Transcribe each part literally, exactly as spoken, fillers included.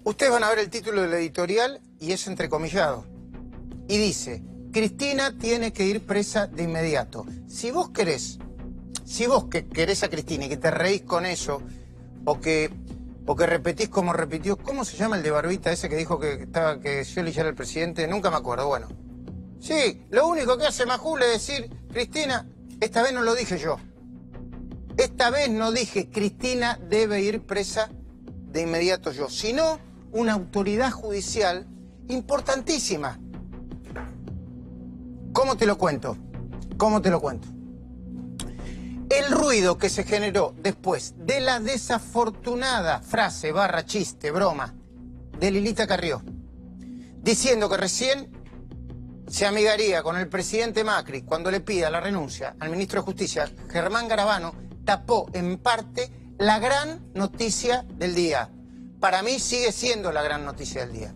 Ustedes van a ver el título del editorial y es entrecomillado. Y dice, Cristina tiene que ir presa de inmediato. Si vos querés, si vos que querés a Cristina y que te reís con eso, o que, o que repetís como repitió, ¿cómo se llama el de barbita ese que dijo que, estaba, que Scioli ya era el presidente? Nunca me acuerdo, bueno. Sí, lo único que hace Majul es decir, Cristina, esta vez no lo dije yo. Esta vez no dije, Cristina debe ir presa de inmediato yo, sino una autoridad judicial importantísima. ¿Cómo te lo cuento? ¿Cómo te lo cuento? El ruido que se generó después de la desafortunada frase, barra, chiste, broma, de Lilita Carrió, diciendo que recién se amigaría con el presidente Macri cuando le pida la renuncia al ministro de Justicia, Germán Garabano, tapó en parte la gran noticia del día. Para mí sigue siendo la gran noticia del día.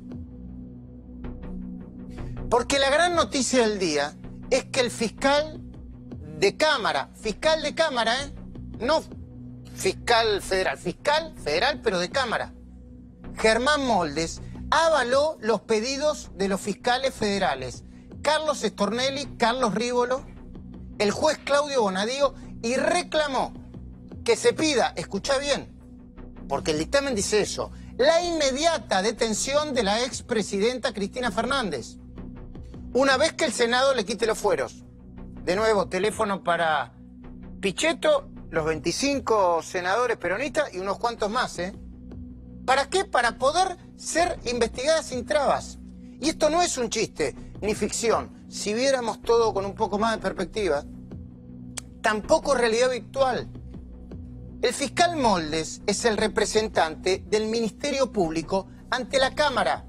Porque la gran noticia del día es que el fiscal de Cámara, fiscal de Cámara, ¿eh? No fiscal federal, fiscal federal pero de Cámara, Germán Moldes, avaló los pedidos de los fiscales federales, Carlos Stornelli, Carlos Rívolo, el juez Claudio Bonadío, y reclamó que se pida, escuchá bien, porque el dictamen dice eso, la inmediata detención de la expresidenta Cristina Fernández, una vez que el Senado le quite los fueros. De nuevo, teléfono para Pichetto, los veinticinco senadores peronistas y unos cuantos más, ¿eh? ¿Para qué? Para poder ser investigadas sin trabas. Y esto no es un chiste, ni ficción. Si viéramos todo con un poco más de perspectiva, tampoco es realidad virtual. El fiscal Moldes es el representante del Ministerio Público ante la Cámara.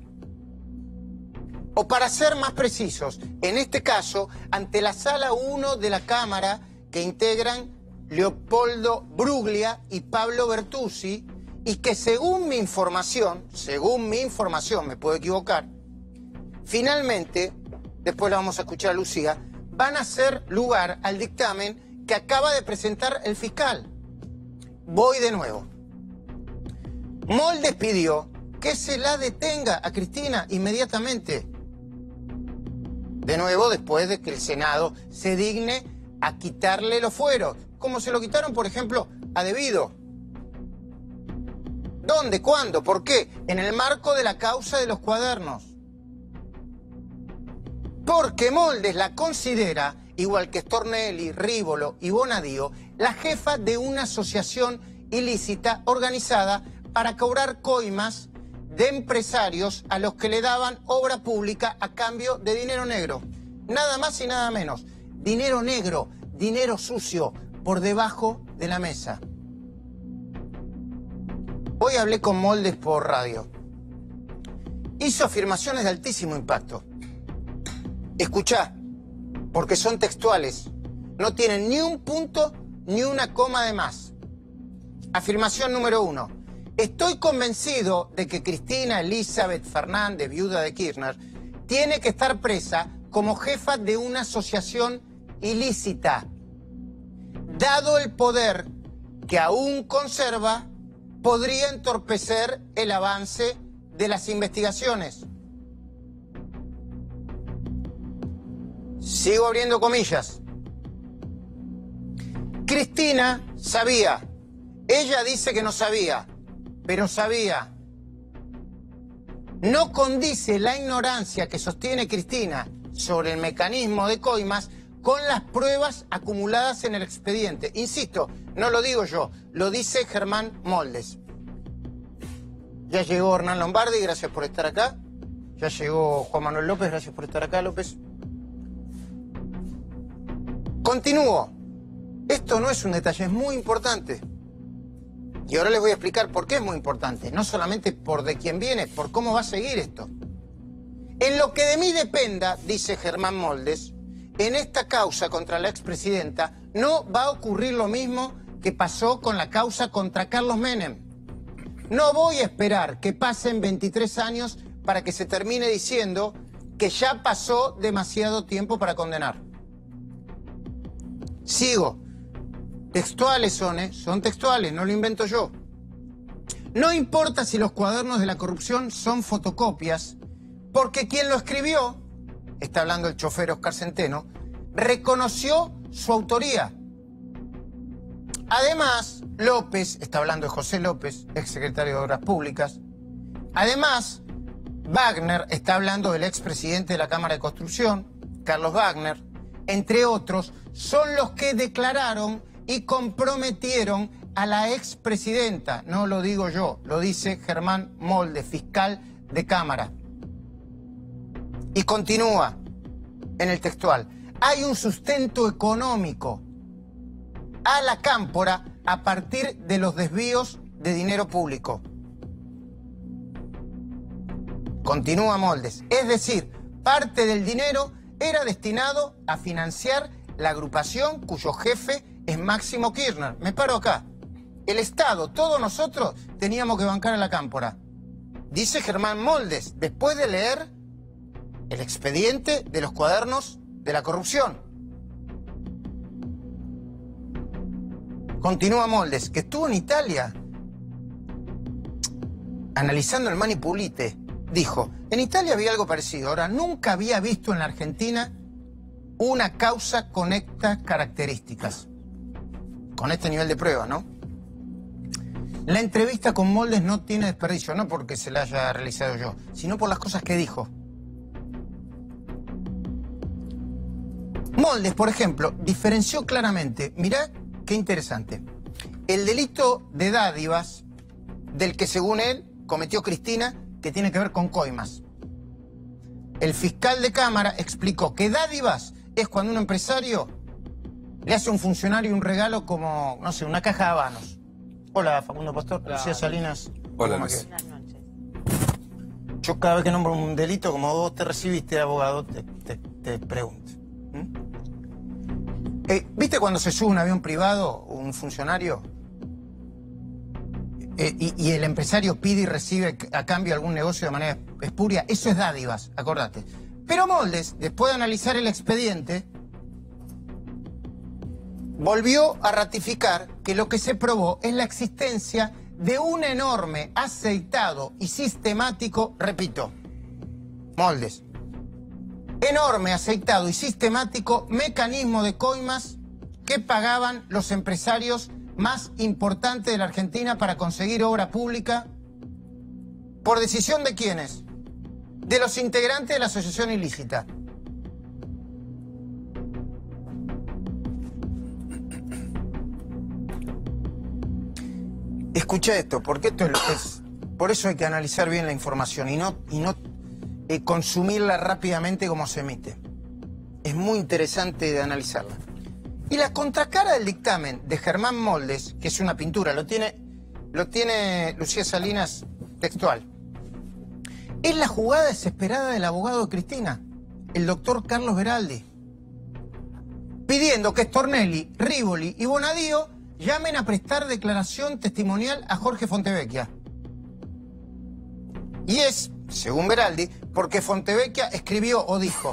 O para ser más precisos, en este caso, ante la Sala uno de la Cámara que integran Leopoldo Bruglia y Pablo Bertuzzi, y que según mi información, según mi información, me puedo equivocar, finalmente, después la vamos a escuchar a Lucía, van a hacer lugar al dictamen que acaba de presentar el fiscal. Voy de nuevo. Moldes pidió que se la detenga a Cristina inmediatamente. De nuevo, después de que el Senado se digne a quitarle los fueros, como se lo quitaron, por ejemplo, a Debido. ¿Dónde? ¿Cuándo? ¿Por qué? En el marco de la causa de los cuadernos. Porque Moldes la considera, igual que Stornelli, Rívolo y Bonadío, la jefa de una asociación ilícita organizada para cobrar coimas de empresarios a los que le daban obra pública a cambio de dinero negro. Nada más y nada menos. Dinero negro, dinero sucio, por debajo de la mesa. Hoy hablé con Moldes por radio. Hizo afirmaciones de altísimo impacto. Escuchá, porque son textuales. No tienen ni un punto ni una coma de más. Afirmación número uno. Estoy convencido de que Cristina Elizabeth Fernández, viuda de Kirchner, tiene que estar presa como jefa de una asociación ilícita, dado el poder que aún conserva, podría entorpecer el avance de las investigaciones. Sigo abriendo comillas. Cristina sabía. Ella dice que no sabía, pero sabía. No condice la ignorancia que sostiene Cristina sobre el mecanismo de coimas con las pruebas acumuladas en el expediente. Insisto, no lo digo yo, lo dice Germán Moldes. Ya llegó Hernán Lombardi, gracias por estar acá. Ya llegó Juan Manuel López, gracias por estar acá, López. Continúo. Esto no es un detalle, es muy importante. Y ahora les voy a explicar por qué es muy importante. No solamente por de quién viene, por cómo va a seguir esto. En lo que de mí dependa, dice Germán Moldes, en esta causa contra la expresidenta no va a ocurrir lo mismo que pasó con la causa contra Carlos Menem. No voy a esperar que pasen veintitrés años para que se termine diciendo que ya pasó demasiado tiempo para condenar. Sigo. Textuales son, ¿eh? Son textuales, no lo invento yo. No importa si los cuadernos de la corrupción son fotocopias, porque quien lo escribió, está hablando el chofer Oscar Centeno, reconoció su autoría. Además, López, está hablando de José López, exsecretario de Obras Públicas. Además, Wagner, está hablando del expresidente de la Cámara de Construcción, Carlos Wagner, entre otros, son los que declararon y comprometieron a la expresidenta. No lo digo yo, lo dice Germán Moldes, fiscal de Cámara. Y continúa en el textual. Hay un sustento económico a la cámpora a partir de los desvíos de dinero público. Continúa Moldes. Es decir, parte del dinero era destinado a financiar la agrupación cuyo jefe es Máximo Kirchner. Me paro acá. El Estado, todos nosotros, teníamos que bancar a la cámpora. Dice Germán Moldes, después de leer el expediente de los cuadernos de la corrupción. Continúa Moldes, que estuvo en Italia analizando el Mani Pulite. Dijo, en Italia había algo parecido. Ahora, nunca había visto en la Argentina una causa con estas características. Con este nivel de prueba, ¿no? La entrevista con Moldes no tiene desperdicio, no porque se la haya realizado yo, sino por las cosas que dijo. Moldes, por ejemplo, diferenció claramente, mirá qué interesante, el delito de dádivas del que según él cometió Cristina, que tiene que ver con coimas. El fiscal de Cámara explicó que dádivas es cuando un empresario le hace a un funcionario un regalo como, no sé, una caja de habanos. Hola, Facundo Pastor. Hola. Lucía Salinas. Hola, Luis. Buenas noches. Yo cada vez que nombro un delito, como vos te recibiste de abogado, te, te, te pregunto. ¿Mm? Eh, ¿Viste cuando se sube un avión privado, un funcionario, eh, y, y el empresario pide y recibe a cambio algún negocio de manera espuria? Eso es dádivas, acordate. Pero Moldes, después de analizar el expediente, volvió a ratificar que lo que se probó es la existencia de un enorme, aceitado y sistemático, repito, Moldes, enorme, aceitado y sistemático mecanismo de coimas que pagaban los empresarios más importantes de la Argentina para conseguir obra pública. ¿Por decisión de quiénes? De los integrantes de la asociación ilícita. Escucha esto, porque esto es lo que es. Por eso hay que analizar bien la información y no, y no eh, consumirla rápidamente como se emite. Es muy interesante de analizarla. Y la contracara del dictamen de Germán Moldes, que es una pintura, lo tiene, lo tiene Lucía Salinas textual, es la jugada desesperada del abogado de Cristina, el doctor Carlos Beraldi, pidiendo que Stornelli, Rivoli y Bonadío llamen a prestar declaración testimonial a Jorge Fontevecchia. Y es, según Beraldi, porque Fontevecchia escribió o dijo,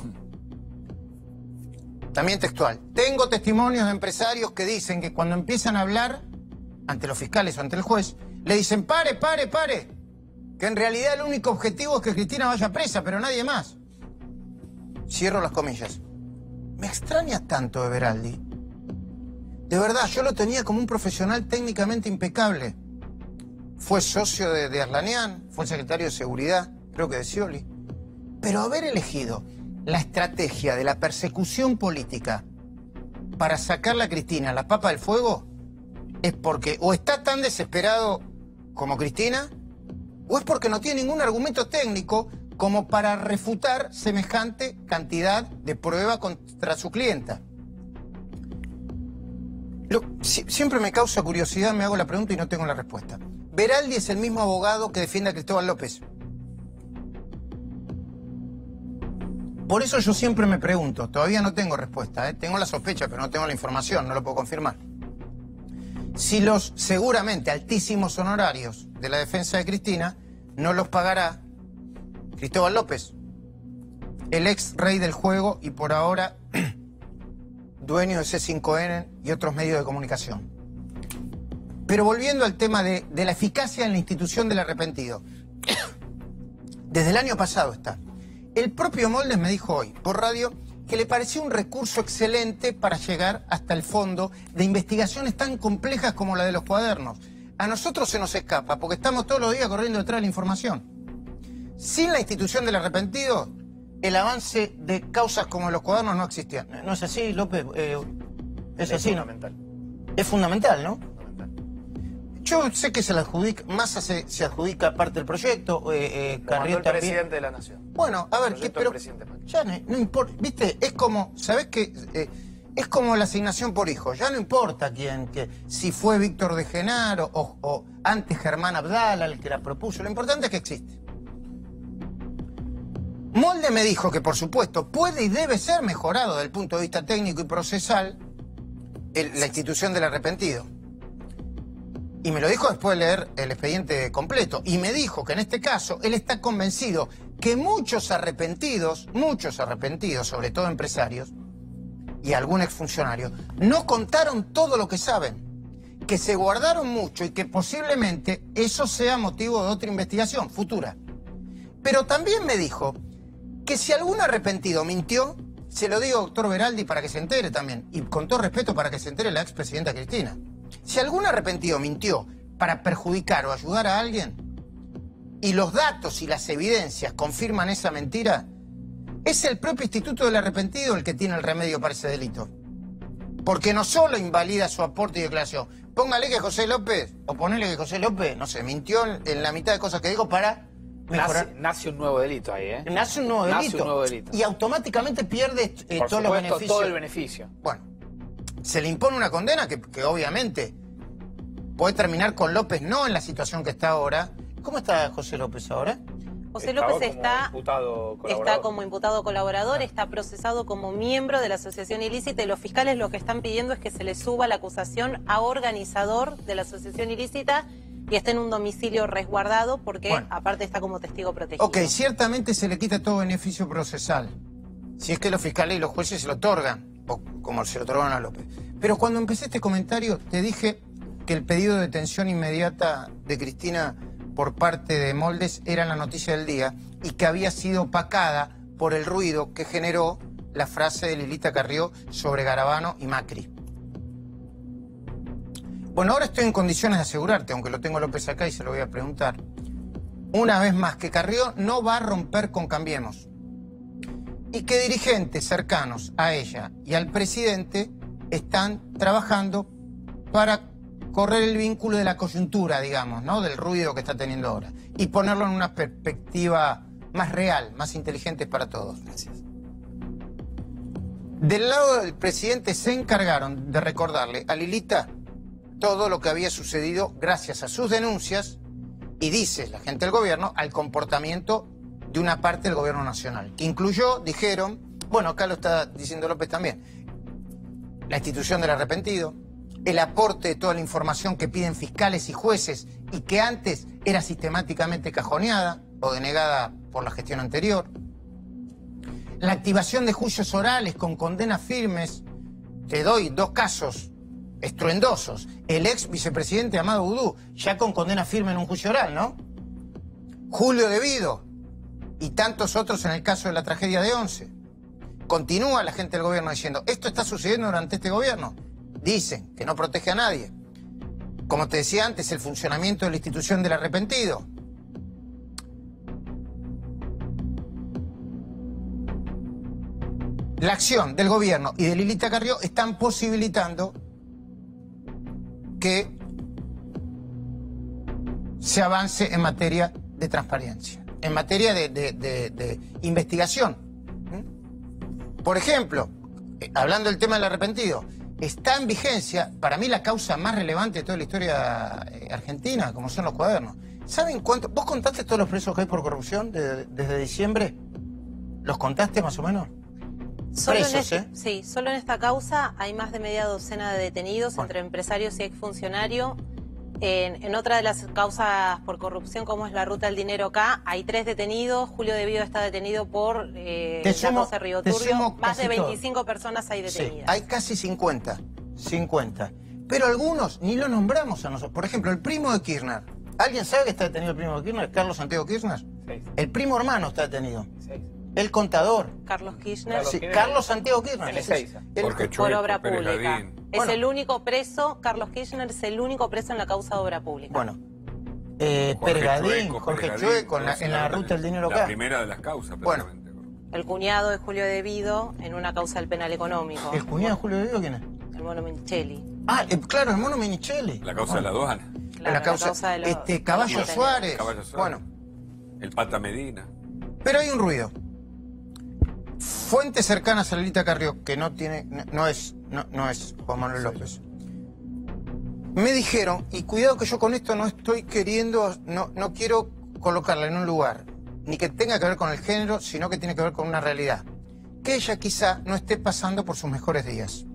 también textual, tengo testimonios de empresarios que dicen que cuando empiezan a hablar ante los fiscales o ante el juez, le dicen, pare, pare, pare, que en realidad el único objetivo es que Cristina vaya presa, pero nadie más. Cierro las comillas. Me extraña tanto de Beraldi. De verdad, yo lo tenía como un profesional técnicamente impecable. Fue socio de, de Arlanian, fue secretario de Seguridad, creo que de Scioli. Pero haber elegido la estrategia de la persecución política para sacarle a Cristina la papa del fuego es porque o está tan desesperado como Cristina o es porque no tiene ningún argumento técnico como para refutar semejante cantidad de prueba contra su clienta. Lo, si, siempre me causa curiosidad, me hago la pregunta y no tengo la respuesta. Beraldi es el mismo abogado que defiende a Cristóbal López. Por eso yo siempre me pregunto, todavía no tengo respuesta, ¿eh? Tengo la sospecha, pero no tengo la información, no lo puedo confirmar. Si los seguramente altísimos honorarios de la defensa de Cristina no los pagará Cristóbal López, el ex rey del juego y por ahora dueño de C cinco N y otros medios de comunicación. Pero volviendo al tema de, de la eficacia en la institución del arrepentido. Desde el año pasado está. El propio Moldes me dijo hoy, por radio, que le pareció un recurso excelente para llegar hasta el fondo de investigaciones tan complejas como la de los cuadernos. A nosotros se nos escapa, porque estamos todos los días corriendo detrás de la información. Sin la institución del arrepentido, el avance de causas como los cuadernos no existía. ¿No es así, López? Eh, es, es así, fundamental. ¿No? Es fundamental, ¿no? Fundamental. Yo sé que se le adjudica, Massa se, se adjudica parte del proyecto. Eh, eh, Carrió el también. Presidente de la Nación. Bueno, a ver, ¿qué, pero ya no, no importa, viste, es como, ¿sabés qué? Eh, es como la asignación por hijo, ya no importa quién, que, si fue Víctor de Genaro o, o antes Germán Abdala el que la propuso, lo importante es que existe. Molde me dijo que, por supuesto, puede y debe ser mejorado desde el punto de vista técnico y procesal el, la institución del arrepentido. Y me lo dijo después de leer el expediente completo. Y me dijo que en este caso él está convencido que muchos arrepentidos, muchos arrepentidos, sobre todo empresarios y algún exfuncionario, no contaron todo lo que saben, que se guardaron mucho y que posiblemente eso sea motivo de otra investigación futura. Pero también me dijo que si algún arrepentido mintió, se lo digo, doctor Veraldi, para que se entere también, y con todo respeto para que se entere la expresidenta Cristina. Si algún arrepentido mintió para perjudicar o ayudar a alguien, y los datos y las evidencias confirman esa mentira, es el propio Instituto del Arrepentido el que tiene el remedio para ese delito. Porque no solo invalida su aporte y declaración. Póngale que José López, o ponele que José López, no sé, mintió en, en la mitad de cosas que dijo para... Nace, nace un nuevo delito ahí, ¿eh? Nace un nuevo, nace delito. Un nueo delito. Y automáticamente pierde eh, Por todos los beneficios. todo el beneficio. Bueno, se le impone una condena que, que obviamente puede terminar con López no en la situación que está ahora. ¿Cómo está José López ahora? José López está, está como imputado colaborador, está procesado como miembro de la asociación ilícita y los fiscales lo que están pidiendo es que se le suba la acusación a organizador de la asociación ilícita y está en un domicilio resguardado porque bueno, aparte está como testigo protegido. Ok, ciertamente se le quita todo beneficio procesal, si es que los fiscales y los jueces se lo otorgan, o como se lo otorgaron a López. Pero cuando empecé este comentario te dije que el pedido de detención inmediata de Cristina por parte de Moldes era la noticia del día y que había sido opacada por el ruido que generó la frase de Lilita Carrió sobre Garabano y Macri. Bueno, ahora estoy en condiciones de asegurarte, aunque lo tengo López acá y se lo voy a preguntar, una vez más que Carrió no va a romper con Cambiemos y que dirigentes cercanos a ella y al presidente están trabajando para correr el vínculo de la coyuntura, digamos, ¿no? Del ruido que está teniendo ahora y ponerlo en una perspectiva más real, más inteligente para todos. Gracias. Del lado del presidente se encargaron de recordarle a Lilita todo lo que había sucedido gracias a sus denuncias y, dice la gente del gobierno, al comportamiento de una parte del gobierno nacional, que incluyó, dijeron, bueno, acá lo está diciendo López también, la institución del arrepentido, el aporte de toda la información que piden fiscales y jueces y que antes era sistemáticamente cajoneada o denegada por la gestión anterior, la activación de juicios orales con condenas firmes. Te doy dos casos estruendosos. El ex vicepresidente Amado Boudou, ya con condena firme en un juicio oral, ¿no? Julio Devido y tantos otros en el caso de la tragedia de Once. Continúa la gente del gobierno diciendo, esto está sucediendo durante este gobierno. Dicen que no protege a nadie. Como te decía antes, el funcionamiento de la institución del arrepentido. La acción del gobierno y de Lilita Carrió están posibilitando que se avance en materia de transparencia, en materia de, de, de, de investigación. Por ejemplo, hablando del tema del arrepentido, está en vigencia, para mí, la causa más relevante de toda la historia eh, argentina, como son los cuadernos. ¿Saben cuánto? ¿Vos contaste todos los presos que hay por corrupción de, desde diciembre? ¿Los contaste más o menos? Solo presos, en este, ¿eh? Sí, solo en esta causa hay más de media docena de detenidos, bueno, entre empresarios y exfuncionarios. En, en otra de las causas por corrupción, como es la ruta del dinero acá, hay tres detenidos. Julio Devido está detenido por eh, la causa Río Turbio. Más de veinticinco todo. Personas hay detenidas. Sí, hay casi cincuenta. cincuenta. Pero algunos ni lo nombramos a nosotros. Por ejemplo, el primo de Kirchner. ¿Alguien sabe que está detenido el primo de Kirchner? ¿Carlos Santiago Kirchner? Seis. El primo hermano está detenido. Seis. El contador. Carlos Kirchner. Carlos Sí, Kirchner. Carlos Santiago Kirchner. En Ezeiza. El- Jorge Por Chueco, obra Pérez pública. Gadín. Es Bueno. el único preso, Carlos Kirchner es el único preso en la causa de obra pública. Bueno, eh, Jorge Pérez Gadín, Chueco, Jorge Pérez Gadín, Chueco, en la, todos en la ruta del dinero La acá. primera de las causas, Bueno. precisamente. El cuñado de Julio De Vido en una causa del penal económico. ¿El cuñado de Julio De Vido quién es? El mono Minichelli. Ah, eh, claro, el mono Minichelli. La causa de la aduana. Claro, la causa, de los- este, Caballo los Suárez. Caballo Suárez. Bueno, El Pata Medina. pero hay un ruido. Fuentes cercanas a Lelita Carrió, que no tiene, no, no es, no, no es Juan Manuel López, me dijeron, y cuidado que yo con esto no estoy queriendo, no, no quiero colocarla en un lugar, ni que tenga que ver con el género, sino que tiene que ver con una realidad. Que ella quizá no esté pasando por sus mejores días.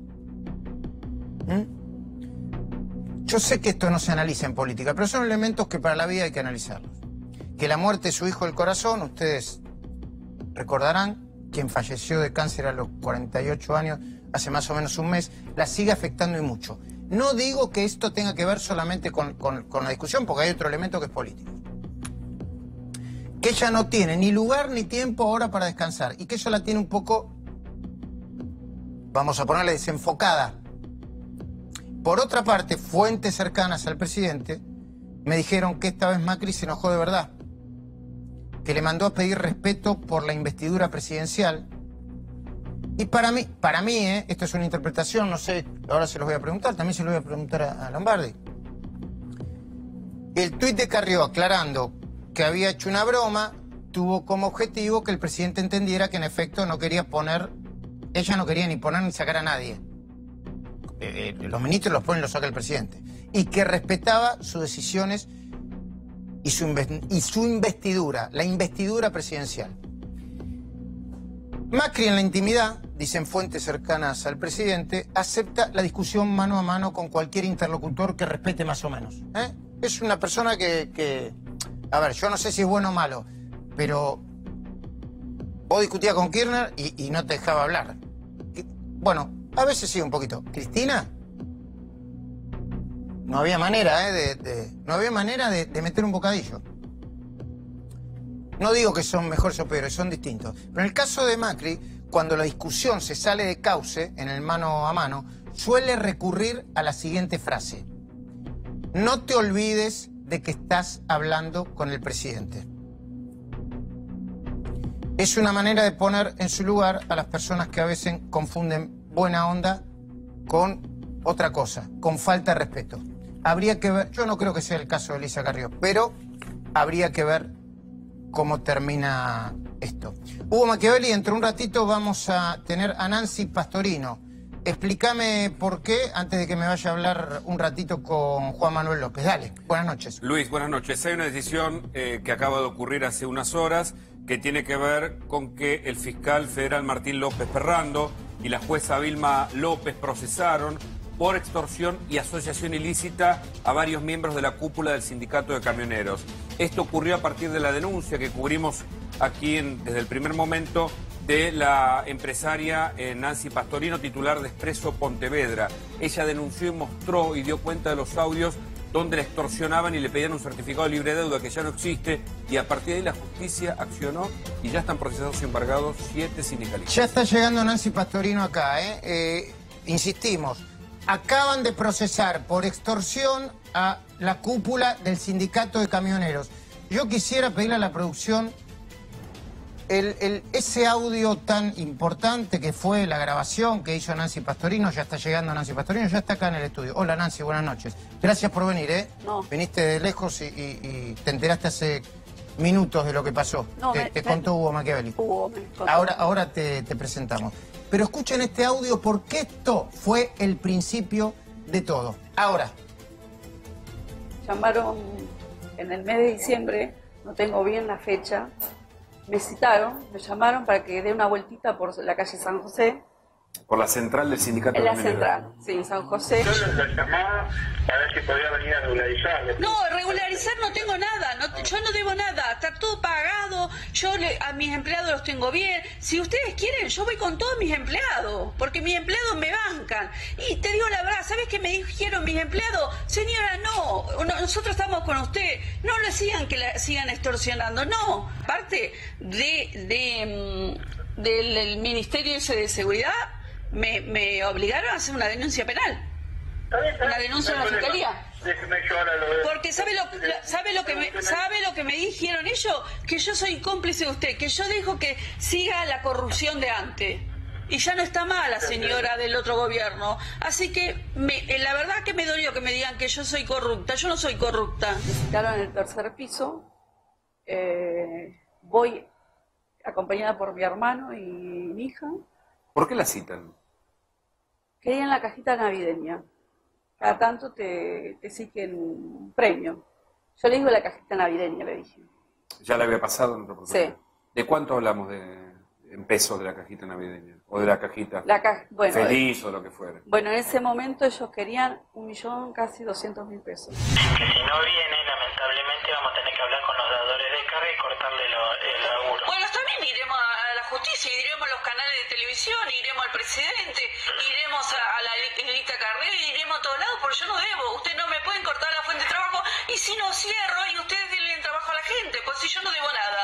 ¿Mm? Yo sé que esto no se analiza en política, pero son elementos que para la vida hay que analizarlos. Que la muerte de su hijo del corazón, ustedes recordarán, quien falleció de cáncer a los cuarenta y ocho años, hace más o menos un mes, la sigue afectando y mucho. No digo que esto tenga que ver solamente con, con, con la discusión, porque hay otro elemento que es político. Que ella no tiene ni lugar ni tiempo ahora para descansar, y que ella la tiene un poco, vamos a ponerle, desenfocada. Por otra parte, fuentes cercanas al presidente me dijeron que esta vez Macri se enojó de verdad, que le mandó a pedir respeto por la investidura presidencial. Y para mí, para mí, ¿eh? Esto es una interpretación, no sé, ahora se los voy a preguntar, también se lo voy a preguntar a, a Lombardi. El tuit de Carrió aclarando que había hecho una broma tuvo como objetivo que el presidente entendiera que en efecto no quería poner, ella no quería ni poner ni sacar a nadie. Eh, eh, los ministros los pone y los saca el presidente. Y que respetaba sus decisiones y su, y su investidura, la investidura presidencial. Macri en la intimidad, dicen fuentes cercanas al presidente, acepta la discusión mano a mano con cualquier interlocutor que respete más o menos. ¿eh? Es una persona que, que, a ver, yo no sé si es bueno o malo, pero vos discutías con Kirchner y, y no te dejaba hablar. Bueno, a veces sí un poquito. ¿Cristina? No había manera, ¿eh? De, de, no había manera de, de meter un bocadillo. No digo que son mejores o peores, son distintos. Pero en el caso de Macri, cuando la discusión se sale de cauce, en el mano a mano, suele recurrir a la siguiente frase. No te olvides de que estás hablando con el presidente. Es una manera de poner en su lugar a las personas que a veces confunden buena onda con otra cosa, con falta de respeto. Habría que ver, yo no creo que sea el caso de Elisa Carrió, pero habría que ver cómo termina esto. Hugo Machiavelli, dentro de un ratito vamos a tener a Nancy Pastorino. Explícame por qué, antes de que me vaya a hablar un ratito con Juan Manuel López. Dale, buenas noches. Luis, buenas noches. Hay una decisión eh, que acaba de ocurrir hace unas horas que tiene que ver con que el fiscal federal Martín López Perrando y la jueza Vilma López procesaron por extorsión y asociación ilícita a varios miembros de la cúpula del sindicato de camioneros. Esto ocurrió a partir de la denuncia que cubrimos aquí en, desde el primer momento de la empresaria eh, Nancy Pastorino, titular de Expreso Pontevedra. Ella denunció y mostró y dio cuenta de los audios donde la extorsionaban y le pedían un certificado de libre deuda que ya no existe, y a partir de ahí la justicia accionó y ya están procesados y embargados siete sindicalistas. Ya está llegando Nancy Pastorino acá, ¿eh? Eh, insistimos, acaban de procesar por extorsión a la cúpula del sindicato de camioneros. Yo quisiera pedirle a la producción el, el, ese audio tan importante que fue la grabación que hizo Nancy Pastorino. Ya está llegando Nancy Pastorino, ya está acá en el estudio. Hola Nancy, buenas noches. Gracias por venir, ¿eh? No. Viniste de lejos y, y, y te enteraste hace minutos de lo que pasó. No, te, me, te me, contó Hugo Machiavelli. Hugo me contó. Ahora, ahora te, te presentamos. Pero escuchen este audio porque esto fue el principio de todo. Ahora. Llamaron en el mes de diciembre, no tengo bien la fecha, me citaron, me llamaron para que dé una vueltita por la calle San José. Por la central del sindicato En de la camioneros. central, sí, en San José. Yo les llamaba a ver si podía venir a regularizar. No, regularizar no tengo nada, no, yo no debo nada, está todo pagado, yo le, a mis empleados los tengo bien. Si ustedes quieren, yo voy con todos mis empleados, porque mis empleados me bancan. Y te digo la verdad, ¿sabes qué me dijeron mis empleados? Señora, no, no nosotros estamos con usted, no le sigan que la sigan extorsionando, no. Aparte de, de, del, del Ministerio ese de Seguridad, me, me obligaron a hacer una denuncia penal. Una denuncia en la fiscalía. Déjeme yo ahora lo de... Porque sabe lo, sabe lo que me, sabe lo que me dijeron ellos, que yo soy cómplice de usted, que yo dejo que siga la corrupción de antes. Y ya no está mal la señora del otro gobierno. Así que me, la verdad que me dolió que me digan que yo soy corrupta. Yo no soy corrupta. Me citaron en el tercer piso. Eh, voy acompañada por mi hermano y mi hija. ¿Por qué la citan? Querían la cajita navideña. Cada tanto te, te exigen un premio. Yo le digo la cajita navideña, le dije. ¿Ya le había pasado en otra oportunidad? Sí. ¿De cuánto hablamos de, en pesos de la cajita navideña? ¿O de la cajita La ca bueno, feliz o lo que fuera? Bueno, en ese momento ellos querían un millón, casi doscientos mil pesos. Que si no viene, lamentablemente vamos a tener que hablar con los dadores de carga y cortarle lo, el laburo. Bueno, también iremos a la justicia, iremos a los canales de televisión, iremos al presidente, iremos a, a la Elita Carrera, iremos a todos lados, porque yo no debo. Ustedes no me pueden cortar la fuente de trabajo y si no cierro y ustedes denle trabajo a la gente, pues si yo no debo nada.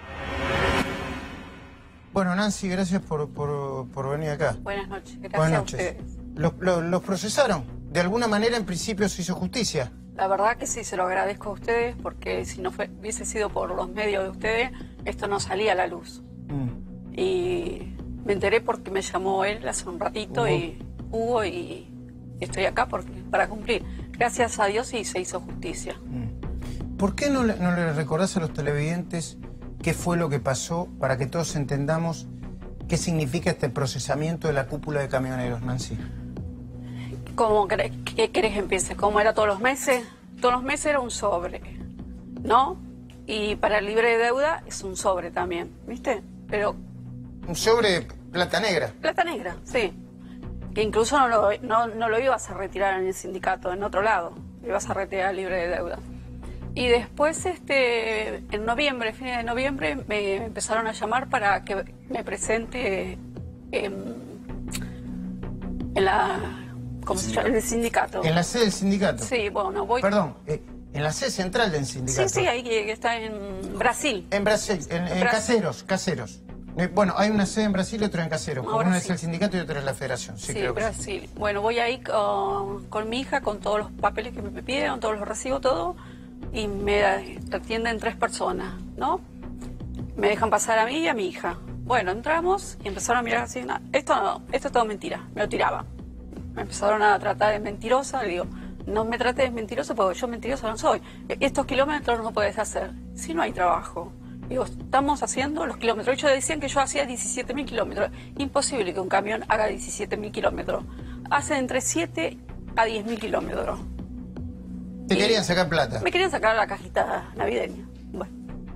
Bueno, Nancy, gracias por, por, por venir acá. Buenas noches, gracias Buenas a noches. ustedes. Los, los, los procesaron. De alguna manera, en principio, se hizo justicia. La verdad que sí, se lo agradezco a ustedes, porque si no fue, hubiese sido por los medios de ustedes, esto no salía a la luz. Mm. Y me enteré porque me llamó él hace un ratito, Hugo. y Hugo, y estoy acá porque, para cumplir. Gracias a Dios y se hizo justicia. Mm. ¿Por qué no le, no le recordás a los televidentes qué fue lo que pasó para que todos entendamos qué significa este procesamiento de la cúpula de camioneros, Nancy? ¿Cómo querés, qué querés que empiece? ¿Cómo era todos los meses? Todos los meses era un sobre, ¿no? Y para el libre de deuda es un sobre también, ¿viste? Pero... Un sobre plata negra. Plata negra, sí. Que incluso no lo, no, no lo ibas a retirar en el sindicato, en otro lado. Lo ibas a retirar libre de deuda. Y después, este, en noviembre, fines de noviembre, me empezaron a llamar para que me presente en, en la... ¿Cómo se llama? En el sindicato. ¿En la sede del sindicato? Sí, bueno, voy... Perdón, eh, en la sede central del sindicato. Sí, sí, ahí que, que está en Brasil. En Brasil, en, en Brasil. Caseros, Caseros. Eh, Bueno, hay una sede en Brasil y otra en Caseros. No, Una Brasil. es el sindicato y otra es la federación. Sí, Sí, creo que sí. Brasil. Bueno, voy ahí con, con mi hija, con todos los papeles que me pidieron, todos los recibo, todo, y me atienden tres personas, ¿no? Me dejan pasar a mí y a mi hija. Bueno, entramos y empezaron a mirar así, no, esto no, esto es todo mentira, me lo tiraba. Me empezaron a tratar de mentirosa, le digo, no me trates de mentirosa porque yo mentirosa no soy. Estos kilómetros no puedes hacer, si no hay trabajo. Digo, estamos haciendo los kilómetros. Ellos decían que yo hacía diecisiete mil kilómetros. Imposible que un camión haga diecisiete mil kilómetros. Hace entre siete a diez mil kilómetros. Te Y querían sacar plata. Me querían sacar la cajita navideña. Bueno.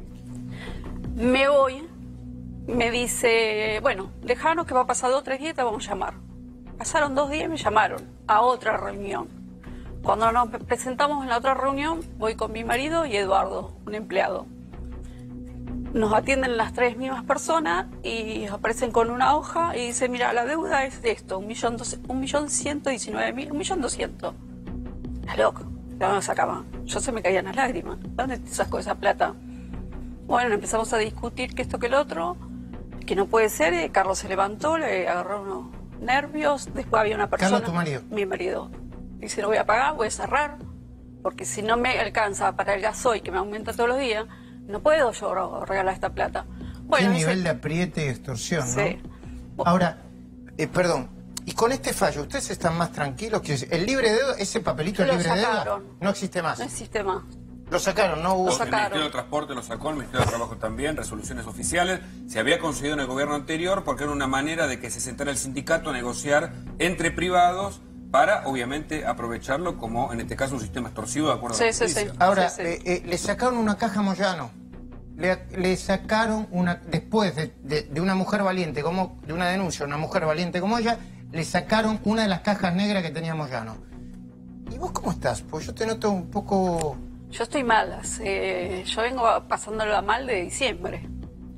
Me voy, me dice, bueno, dejanos que va a pasar dos o tres días y te vamos a llamar. Pasaron dos días y me llamaron a otra reunión. Cuando nos presentamos en la otra reunión, voy con mi marido y Eduardo, un empleado. Nos atienden las tres mismas personas y aparecen con una hoja y dicen, mira, la deuda es de esto, un millón, doce, un millón ciento diecinueve mil, un millón doscientos. Estás loco, ¿de dónde sacaban? Yo se me caían las lágrimas. ¿De dónde te sacó esa plata? Bueno, empezamos a discutir que esto que el otro, que no puede ser. eh, Carlos se levantó, le agarró unos nervios. Después había una persona... Carlos, tu marido. Mi marido. Dice, no voy a pagar, voy a cerrar, porque si no me alcanza para el gasoil, que me aumenta todos los días, no puedo yo regalar esta plata. Bueno, Qué dice, nivel de apriete y extorsión, sí. ¿no? Ahora, eh, perdón, y con este fallo, ¿ustedes están más tranquilos? Que el libre de deuda, ese papelito Lo libre de deuda, sacaron. no existe más. No existe más. Lo sacaron, no hubo... Lo El sacaron. Ministerio de Transporte lo sacó, el Ministerio de Trabajo también, resoluciones oficiales. Se había conseguido en el gobierno anterior porque era una manera de que se sentara el sindicato a negociar entre privados para, obviamente, aprovecharlo como, en este caso, un sistema extorsivo de acuerdo a la Sí, sí, justicia. sí. Ahora, sí. eh, eh, le sacaron una caja a Moyano. Le, le sacaron una... Después de, de, de una mujer valiente, como de una denuncia, una mujer valiente como ella, le sacaron una de las cajas negras que tenía Moyano. ¿Y vos cómo estás? Pues yo te noto un poco... Yo estoy mal. hace- yo vengo pasándola mal de diciembre.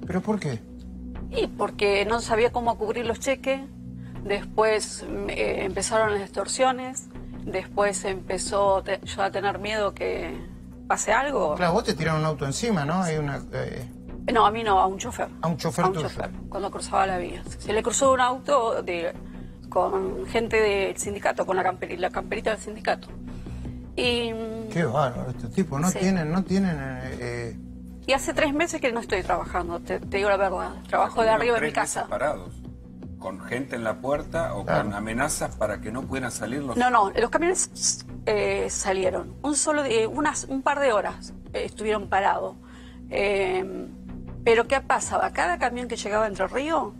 ¿Pero por qué? Y porque no sabía cómo cubrir los cheques, después eh, empezaron las extorsiones, después empezó te, yo a tener miedo que pase algo. Claro, vos te tiraron un auto encima, ¿no? Hay una... Eh... No, a mí no, a un chofer. A un chofer A un tuyo. chofer, cuando cruzaba la vía. Se le cruzó un auto de, con gente del sindicato, con la, camper, la camperita del sindicato. Y... Qué bárbaro, estos tipos no sí. tienen, no tienen... Eh... Y hace tres meses que no estoy trabajando, te, te digo la verdad. Trabajo de arriba de mi casa. Parados, con gente en la puerta o claro. con amenazas para que no puedan salir los... No, no, los camiones eh, salieron. Un solo día, unas, un par de horas eh, estuvieron parados. Eh, pero ¿qué pasaba? Cada camión que llegaba a Entre Ríos,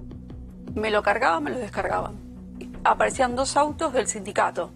me lo cargaban, me lo descargaban. Aparecían dos autos del sindicato.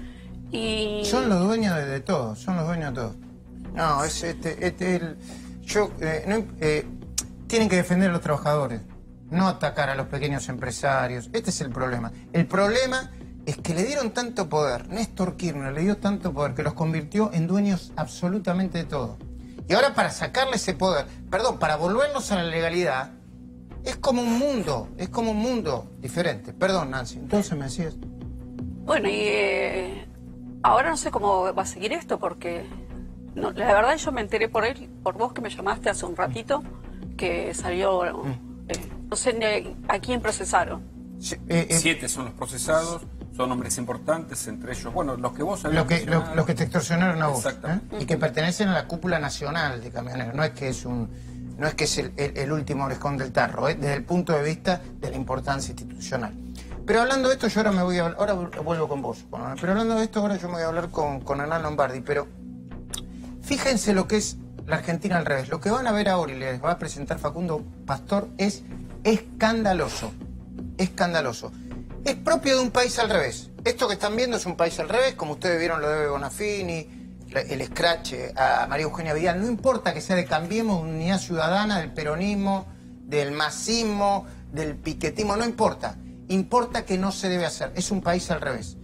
Y... Son los dueños de, de todo, son los dueños de todo. No, es este, este el... Yo, eh, no, eh, tienen que defender a los trabajadores, no atacar a los pequeños empresarios. Este es el problema. El problema es que le dieron tanto poder, Néstor Kirchner le dio tanto poder que los convirtió en dueños absolutamente de todo. Y ahora para sacarle ese poder, perdón, para volverlos a la legalidad, es como un mundo, es como un mundo diferente. Perdón, Nancy, entonces me decías... Bueno, y eh, ahora no sé cómo va a seguir esto porque... No, la verdad yo me enteré por él, por vos que me llamaste hace un ratito, que salió, eh, no sé ni a quién procesaron. Sí, eh, eh, Siete son los procesados, son hombres importantes, entre ellos, bueno, los que vos habías Los que, lo, los que te extorsionaron a vos, ¿eh? Y que pertenecen a la cúpula nacional de camioneros, no es que es un, no es que es el, el, el último orejón del tarro, ¿eh? Desde el punto de vista de la importancia institucional. Pero hablando de esto, yo ahora me voy a hablar, ahora vuelvo con vos, pero hablando de esto, ahora yo me voy a hablar con, con Hernán Lombardi, pero... Fíjense lo que es la Argentina al revés. Lo que van a ver ahora y les va a presentar Facundo Pastor es escandaloso. Escandaloso. Es propio de un país al revés. Esto que están viendo es un país al revés, como ustedes vieron lo de Bonafini, el escrache a María Eugenia Vidal. No importa que sea de Cambiemos, de Unidad Ciudadana, del peronismo, del masismo, del piquetismo, no importa. Importa que no se debe hacer. Es un país al revés.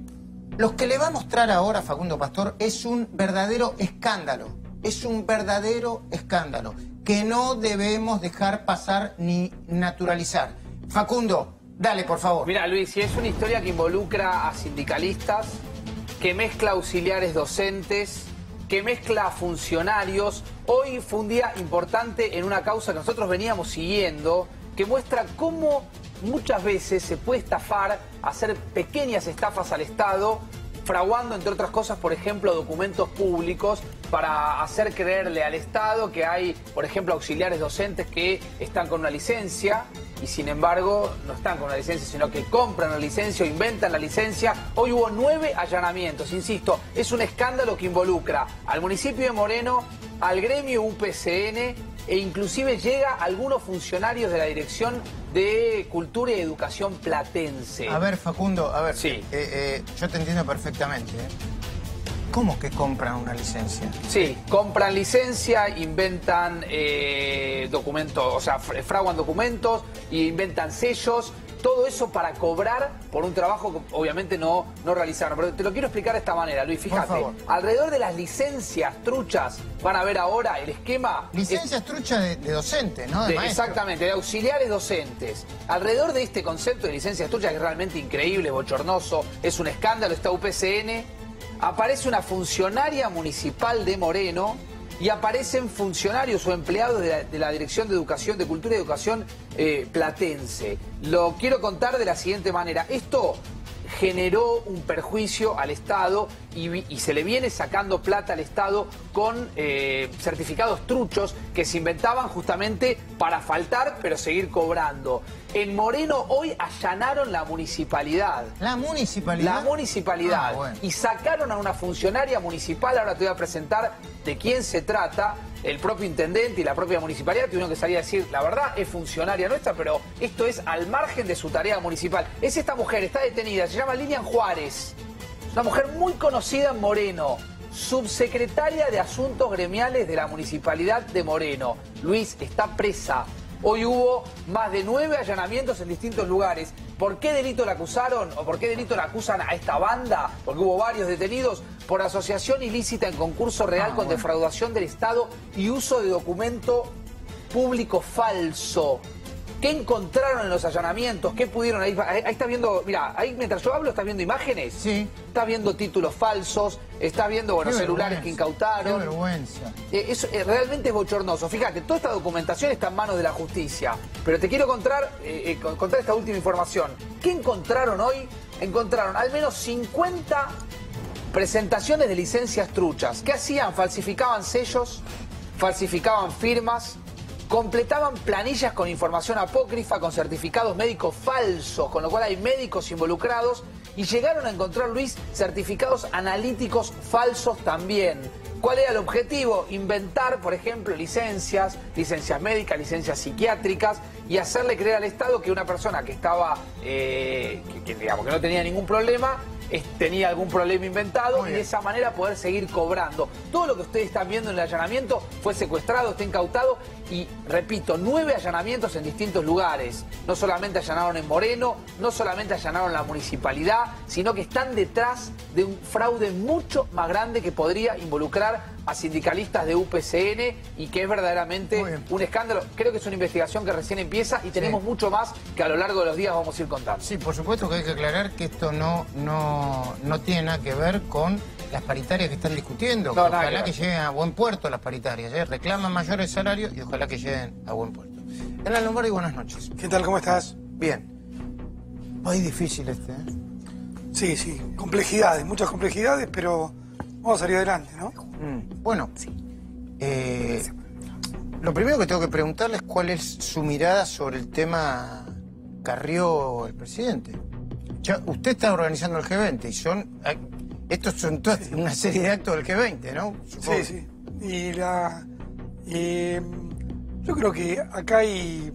Lo que le va a mostrar ahora Facundo Pastor es un verdadero escándalo, es un verdadero escándalo que no debemos dejar pasar ni naturalizar. Facundo, dale, por favor. Mira, Luis, si es una historia que involucra a sindicalistas, que mezcla auxiliares docentes, que mezcla funcionarios, hoy fue un día importante en una causa que nosotros veníamos siguiendo, que muestra cómo muchas veces se puede estafar, hacer pequeñas estafas al Estado, fraguando, entre otras cosas, por ejemplo, documentos públicos para hacer creerle al Estado que hay, por ejemplo, auxiliares docentes que están con una licencia y, sin embargo, no están con una licencia, sino que compran la licencia o inventan la licencia. Hoy hubo nueve allanamientos, insisto, es un escándalo que involucra al municipio de Moreno, al gremio U P C N e inclusive llega a algunos funcionarios de la Dirección de Cultura y Educación Platense. A ver, Facundo, a ver, sí. eh, eh, yo te entiendo perfectamente. ¿eh? ¿Cómo que compran una licencia? Sí, compran licencia, inventan eh, documentos, o sea, fraguan documentos e inventan sellos. Todo eso para cobrar por un trabajo que obviamente no, no realizaron. Pero te lo quiero explicar de esta manera, Luis. Fíjate, alrededor de las licencias truchas, van a ver ahora el esquema... Licencias es, truchas de, de docentes, ¿no? De de, exactamente, de auxiliares docentes. Alrededor de este concepto de licencias truchas, que es realmente increíble, bochornoso, es un escándalo, está U P C N, aparece una funcionaria municipal de Moreno y aparecen funcionarios o empleados de la, de la Dirección de Educación, de Cultura y Educación eh, Platense. Lo quiero contar de la siguiente manera. Esto generó un perjuicio al Estado y, y se le viene sacando plata al Estado con eh, certificados truchos que se inventaban justamente para faltar pero seguir cobrando. En Moreno hoy allanaron la municipalidad. ¿La municipalidad? La municipalidad. Ah, bueno. Y sacaron a una funcionaria municipal, ahora te voy a presentar de quién se trata. El propio intendente y la propia municipalidad tuvieron que salir a decir, la verdad, es funcionaria nuestra, pero esto es al margen de su tarea municipal. Es esta mujer, está detenida, se llama Lilian Juárez. Es una mujer muy conocida en Moreno, subsecretaria de Asuntos Gremiales de la Municipalidad de Moreno. Luis, está presa. Hoy hubo más de nueve allanamientos en distintos lugares. ¿Por qué delito la acusaron o por qué delito la acusan a esta banda? Porque hubo varios detenidos por asociación ilícita en concurso real ah, con bueno. defraudación del Estado y uso de documento público falso. ¿Qué encontraron en los allanamientos? ¿Qué pudieron? Ahí, ahí, ahí estás viendo, mira, ahí mientras yo hablo estás viendo imágenes. Sí. Estás viendo títulos falsos, estás viendo, bueno, Qué celulares vergüenza, que incautaron. Qué vergüenza. Eh, eso eh, realmente es bochornoso. Fíjate, toda esta documentación está en manos de la justicia. Pero te quiero contar, eh, eh, contar esta última información. ¿Qué encontraron hoy? Encontraron al menos cincuenta presentaciones de licencias truchas. ¿Qué hacían? Falsificaban sellos, falsificaban firmas, completaban planillas con información apócrifa, con certificados médicos falsos, con lo cual hay médicos involucrados, y llegaron a encontrar, Luis, certificados analíticos falsos también. ¿Cuál era el objetivo? Inventar, por ejemplo, licencias, licencias médicas, licencias psiquiátricas, y hacerle creer al Estado que una persona que estaba, eh, que, que, digamos, que no tenía ningún problema, es, tenía algún problema inventado, y de esa manera poder seguir cobrando. Todo lo que ustedes están viendo en el allanamiento fue secuestrado, está incautado, y repito, nueve allanamientos en distintos lugares. No solamente allanaron en Moreno, no solamente allanaron la municipalidad, sino que están detrás de un fraude mucho más grande que podría involucrar a sindicalistas de U P C N, y que es verdaderamente un escándalo. Creo que es una investigación que recién empieza, y tenemos sí. mucho más que a lo largo de los días vamos a ir contando. Sí, por supuesto que hay que aclarar que esto no, no, no tiene nada que ver con las paritarias que están discutiendo. No, ojalá que, que lleguen a buen puerto las paritarias. ¿eh? Reclaman mayores salarios y ojalá que lleguen a buen puerto. Hernán Lombardi, buenas noches. ¿Qué tal? ¿Cómo estás? Bien. Muy difícil este, ¿eh? Sí, sí. Complejidades, muchas complejidades, pero vamos a salir adelante, ¿no? Mm. Bueno, sí. eh, lo primero que tengo que preguntarle es cuál es su mirada sobre el tema Carrió el presidente. Ya, usted está organizando el G veinte y son... Estos son toda sí. una serie de actos del G veinte, ¿no? Supongo. Sí, sí. Y la... Eh, yo creo que acá hay...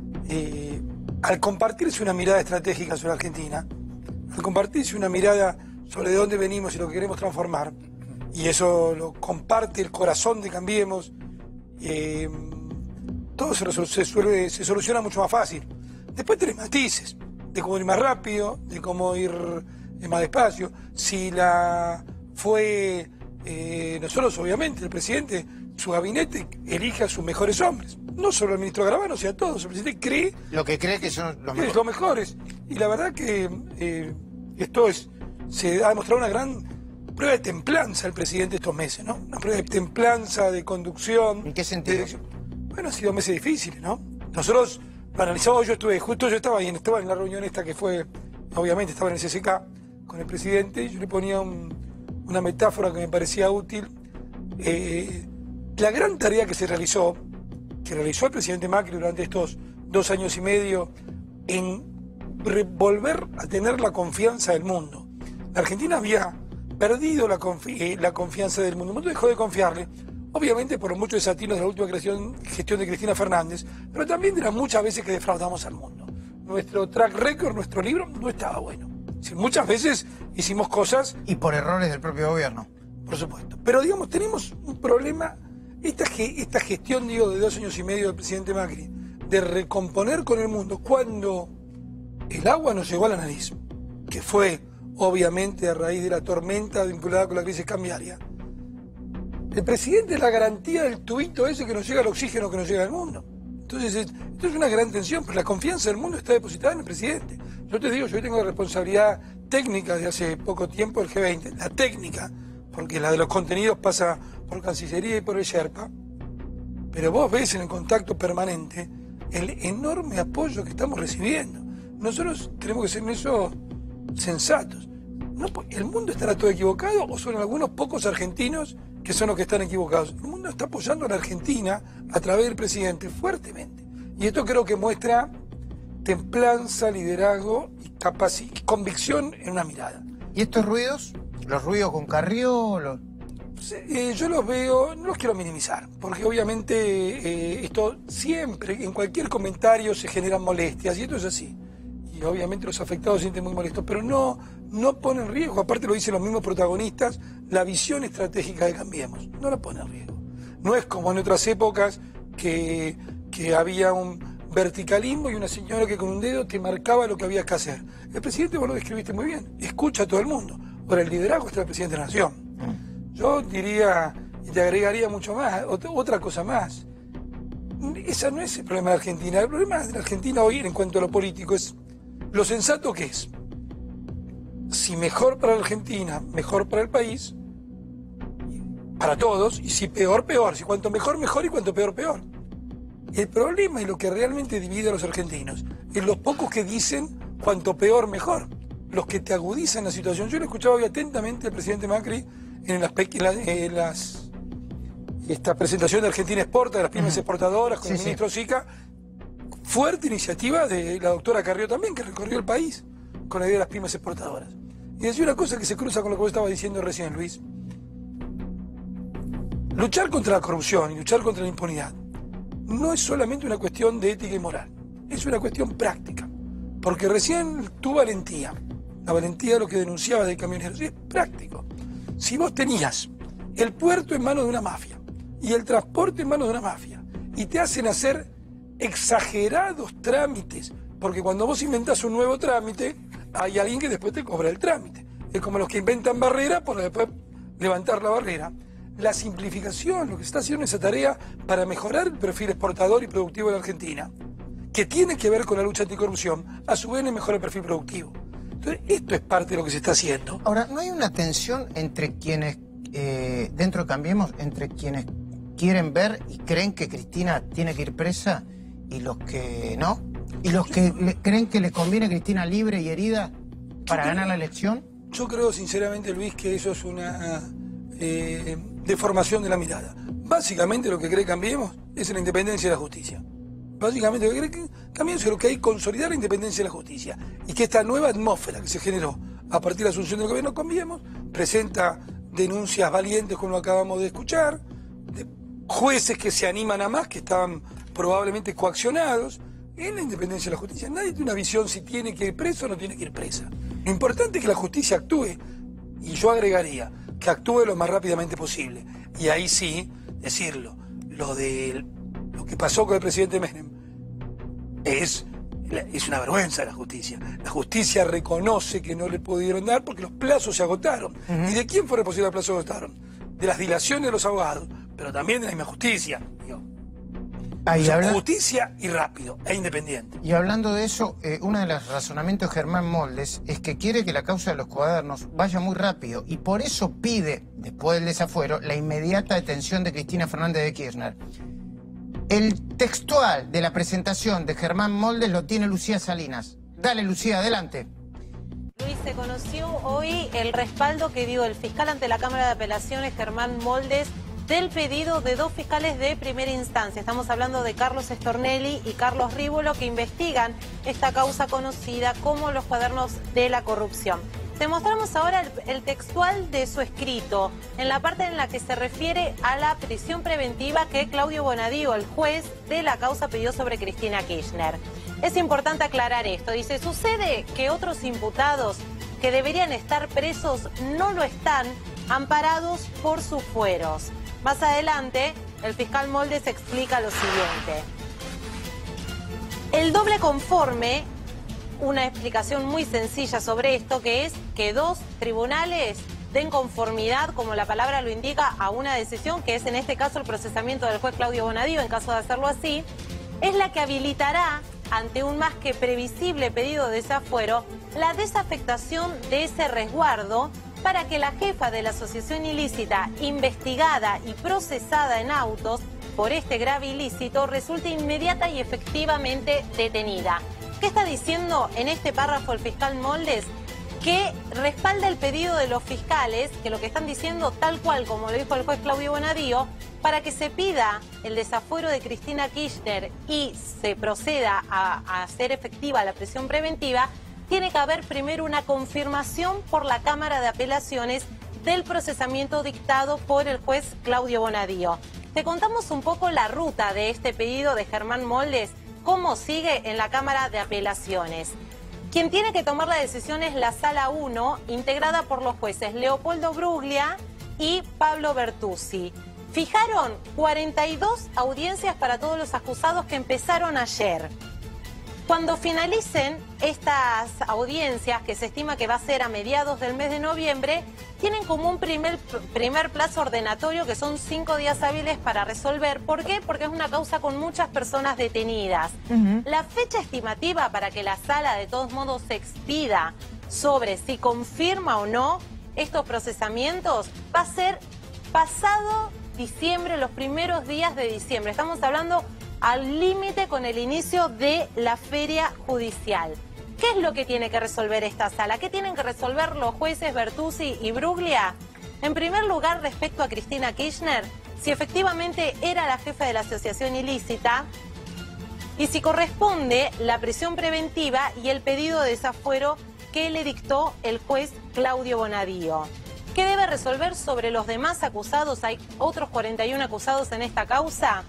Eh, al compartirse una mirada estratégica sobre Argentina, al compartirse una mirada sobre de dónde venimos y lo que queremos transformar, y eso lo comparte el corazón de Cambiemos, eh, todo se, se, suele, se soluciona mucho más fácil. Después tenés matices, de cómo ir más rápido, de cómo ir más despacio. Si la fue, eh, nosotros obviamente, el presidente, su gabinete elige a sus mejores hombres. No solo el ministro Garabano, sino a todos. El presidente cree... Lo que cree que son los mejores. Los mejores. Y la verdad que eh, esto es, se ha demostrado una gran prueba de templanza el presidente estos meses, ¿no? Una prueba de templanza, de conducción. ¿En qué sentido? De, bueno, han sido meses difíciles, ¿no? Nosotros lo analizamos, yo estuve, justo yo estaba ahí, estaba en la reunión esta que fue, obviamente estaba en el C C K con el presidente, y yo le ponía un, una metáfora que me parecía útil. Eh, la gran tarea que se realizó, que realizó el presidente Macri durante estos dos años y medio, en volver a tener la confianza del mundo. La Argentina había perdido la, confi eh, la confianza del mundo. El mundo dejó de confiarle, obviamente por muchos desatinos de la última creación, gestión de Cristina Fernández, pero también de las muchas veces que defraudamos al mundo. Nuestro track record, nuestro libro, no estaba bueno. Es decir, muchas veces hicimos cosas... Y por errores del propio gobierno. Por supuesto. Pero, digamos, tenemos un problema, esta, esta gestión, digo, de dos años y medio del presidente Macri, de recomponer con el mundo cuando el agua nos llegó a la nariz, que fue, obviamente, a raíz de la tormenta vinculada con la crisis cambiaria. El presidente es la garantía del tubito ese que nos llega al oxígeno que nos llega al mundo. Entonces, esto es una gran tensión, pero la confianza del mundo está depositada en el presidente. Yo te digo, yo tengo la responsabilidad técnica de hace poco tiempo del G veinte, la técnica, porque la de los contenidos pasa por Cancillería y por el Sherpa, pero vos ves en el contacto permanente el enorme apoyo que estamos recibiendo. Nosotros tenemos que ser en eso sensatos. No, ¿el mundo estará todo equivocado o son algunos pocos argentinos que son los que están equivocados? El mundo está apoyando a la Argentina a través del presidente fuertemente. Y esto creo que muestra templanza, liderazgo y, capacidad, y convicción en una mirada. ¿Y estos ruidos? ¿Los ruidos con Carrió? Los... Eh, yo los veo, no los quiero minimizar, porque obviamente eh, esto siempre, en cualquier comentario se generan molestias, y esto es así. Y obviamente los afectados se sienten muy molestos, pero no, no pone en riesgo, aparte lo dicen los mismos protagonistas, la visión estratégica de Cambiemos, no la pone en riesgo. No es como en otras épocas que, que había un verticalismo y una señora que con un dedo te marcaba lo que había que hacer. El presidente, vos lo describiste muy bien, escucha a todo el mundo. Ahora, el liderazgo está el presidente de la Nación. Yo diría, y te agregaría mucho más, otra cosa más. Ese no es el problema de Argentina. El problema de la Argentina hoy en cuanto a lo político es lo sensato que es. Si mejor para la Argentina, mejor para el país, para todos, y si peor, peor. Si cuanto mejor, mejor, y cuanto peor, peor. El problema y lo que realmente divide a los argentinos es los pocos que dicen cuanto peor, mejor. Los que te agudizan la situación. Yo lo escuchaba hoy atentamente al presidente Macri en las, en las, en las esta presentación de Argentina Exporta, de las pymes uh-huh. exportadoras, con sí, el ministro sí. Sica. Fuerte iniciativa de la doctora Carrió también, que recorrió el país con la idea de las pymes exportadoras. Y decía una cosa que se cruza con lo que vos estabas diciendo recién, Luis. Luchar contra la corrupción y luchar contra la impunidad no es solamente una cuestión de ética y moral, es una cuestión práctica. Porque recién tu valentía, la valentía de lo que denunciaba de camioneros, es práctico. Si vos tenías el puerto en manos de una mafia y el transporte en manos de una mafia y te hacen hacer exagerados trámites, porque cuando vos inventás un nuevo trámite, hay alguien que después te cobra el trámite. Es como los que inventan barreras para después levantar la barrera. La simplificación, lo que se está haciendo en esa tarea para mejorar el perfil exportador y productivo de la Argentina, que tiene que ver con la lucha anticorrupción, a su vez le mejora el perfil productivo. Entonces, esto es parte de lo que se está haciendo. Ahora, ¿no hay una tensión entre quienes, eh, dentro de Cambiemos, entre quienes quieren ver y creen que Cristina tiene que ir presa y los que no? ¿Y los que le, creen que le conviene Cristina libre y herida para creo, ganar la elección? Yo creo sinceramente, Luis, que eso es una eh, deformación de la mirada. Básicamente lo que cree Cambiemos es la independencia de la justicia. Básicamente lo que cree que Cambiemos es lo que hay que consolidar la independencia de la justicia. Y que esta nueva atmósfera que se generó a partir de la asunción del gobierno Cambiemos presenta denuncias valientes como lo acabamos de escuchar, de jueces que se animan a más, que estaban probablemente coaccionados. En la independencia de la justicia nadie tiene una visión si tiene que ir preso o no tiene que ir presa. Lo importante es que la justicia actúe, y yo agregaría que actúe lo más rápidamente posible. Y ahí sí, decirlo, lo de lo que pasó con el presidente Menem es, es una vergüenza de la justicia. La justicia reconoce que no le pudieron dar porque los plazos se agotaron. Uh-huh. ¿Y de quién fue responsable los plazos se agotaron? De las dilaciones de los abogados, pero también de la misma justicia. Digo, Ahí o sea, habla... justicia y rápido, e independiente. Y hablando de eso, eh, uno de los razonamientos de Germán Moldes es que quiere que la causa de los cuadernos vaya muy rápido y por eso pide, después del desafuero, la inmediata detención de Cristina Fernández de Kirchner. El textual de la presentación de Germán Moldes lo tiene Lucía Salinas. Dale, Lucía, adelante. Luis, se conoció hoy el respaldo que dio el fiscal ante la Cámara de Apelaciones, Germán Moldes, del pedido de dos fiscales de primera instancia. Estamos hablando de Carlos Stornelli y Carlos Rívolo, que investigan esta causa conocida como los cuadernos de la corrupción. Te mostramos ahora el, el textual de su escrito, en la parte en la que se refiere a la prisión preventiva que Claudio Bonadío, el juez de la causa, pidió sobre Cristina Kirchner. Es importante aclarar esto. Dice, sucede que otros imputados que deberían estar presos no lo están, amparados por sus fueros. Más adelante, el fiscal Moldes explica lo siguiente. El doble conforme, una explicación muy sencilla sobre esto, que es que dos tribunales den conformidad, como la palabra lo indica, a una decisión, que es en este caso el procesamiento del juez Claudio Bonadío, en caso de hacerlo así, es la que habilitará, ante un más que previsible pedido de desafuero, la desafectación de ese resguardo para que la jefa de la asociación ilícita, investigada y procesada en autos por este grave ilícito, resulte inmediata y efectivamente detenida. ¿Qué está diciendo en este párrafo el fiscal Moldes? Que respalda el pedido de los fiscales, que lo que están diciendo, tal cual como lo dijo el juez Claudio Bonadío, para que se pida el desafuero de Cristina Kirchner y se proceda a, a hacer efectiva la prisión preventiva, tiene que haber primero una confirmación por la Cámara de Apelaciones del procesamiento dictado por el juez Claudio Bonadío. Te contamos un poco la ruta de este pedido de Germán Moldes, cómo sigue en la Cámara de Apelaciones. Quien tiene que tomar la decisión es la Sala uno, integrada por los jueces Leopoldo Bruglia y Pablo Bertuzzi. Fijaron cuarenta y dos audiencias para todos los acusados que empezaron ayer. Cuando finalicen estas audiencias, que se estima que va a ser a mediados del mes de noviembre, tienen como un primer, primer plazo ordenatorio que son cinco días hábiles para resolver. ¿Por qué? Porque es una causa con muchas personas detenidas. Uh-huh. La fecha estimativa para que la sala de todos modos se expida sobre si confirma o no estos procesamientos va a ser pasado diciembre, los primeros días de diciembre. Estamos hablando al límite con el inicio de la feria judicial. ¿Qué es lo que tiene que resolver esta sala? ¿Qué tienen que resolver los jueces Bertuzzi y Bruglia? En primer lugar, respecto a Cristina Kirchner, si efectivamente era la jefa de la asociación ilícita y si corresponde la prisión preventiva y el pedido de desafuero que le dictó el juez Claudio Bonadío. ¿Qué debe resolver sobre los demás acusados? Hay otros cuarenta y uno acusados en esta causa.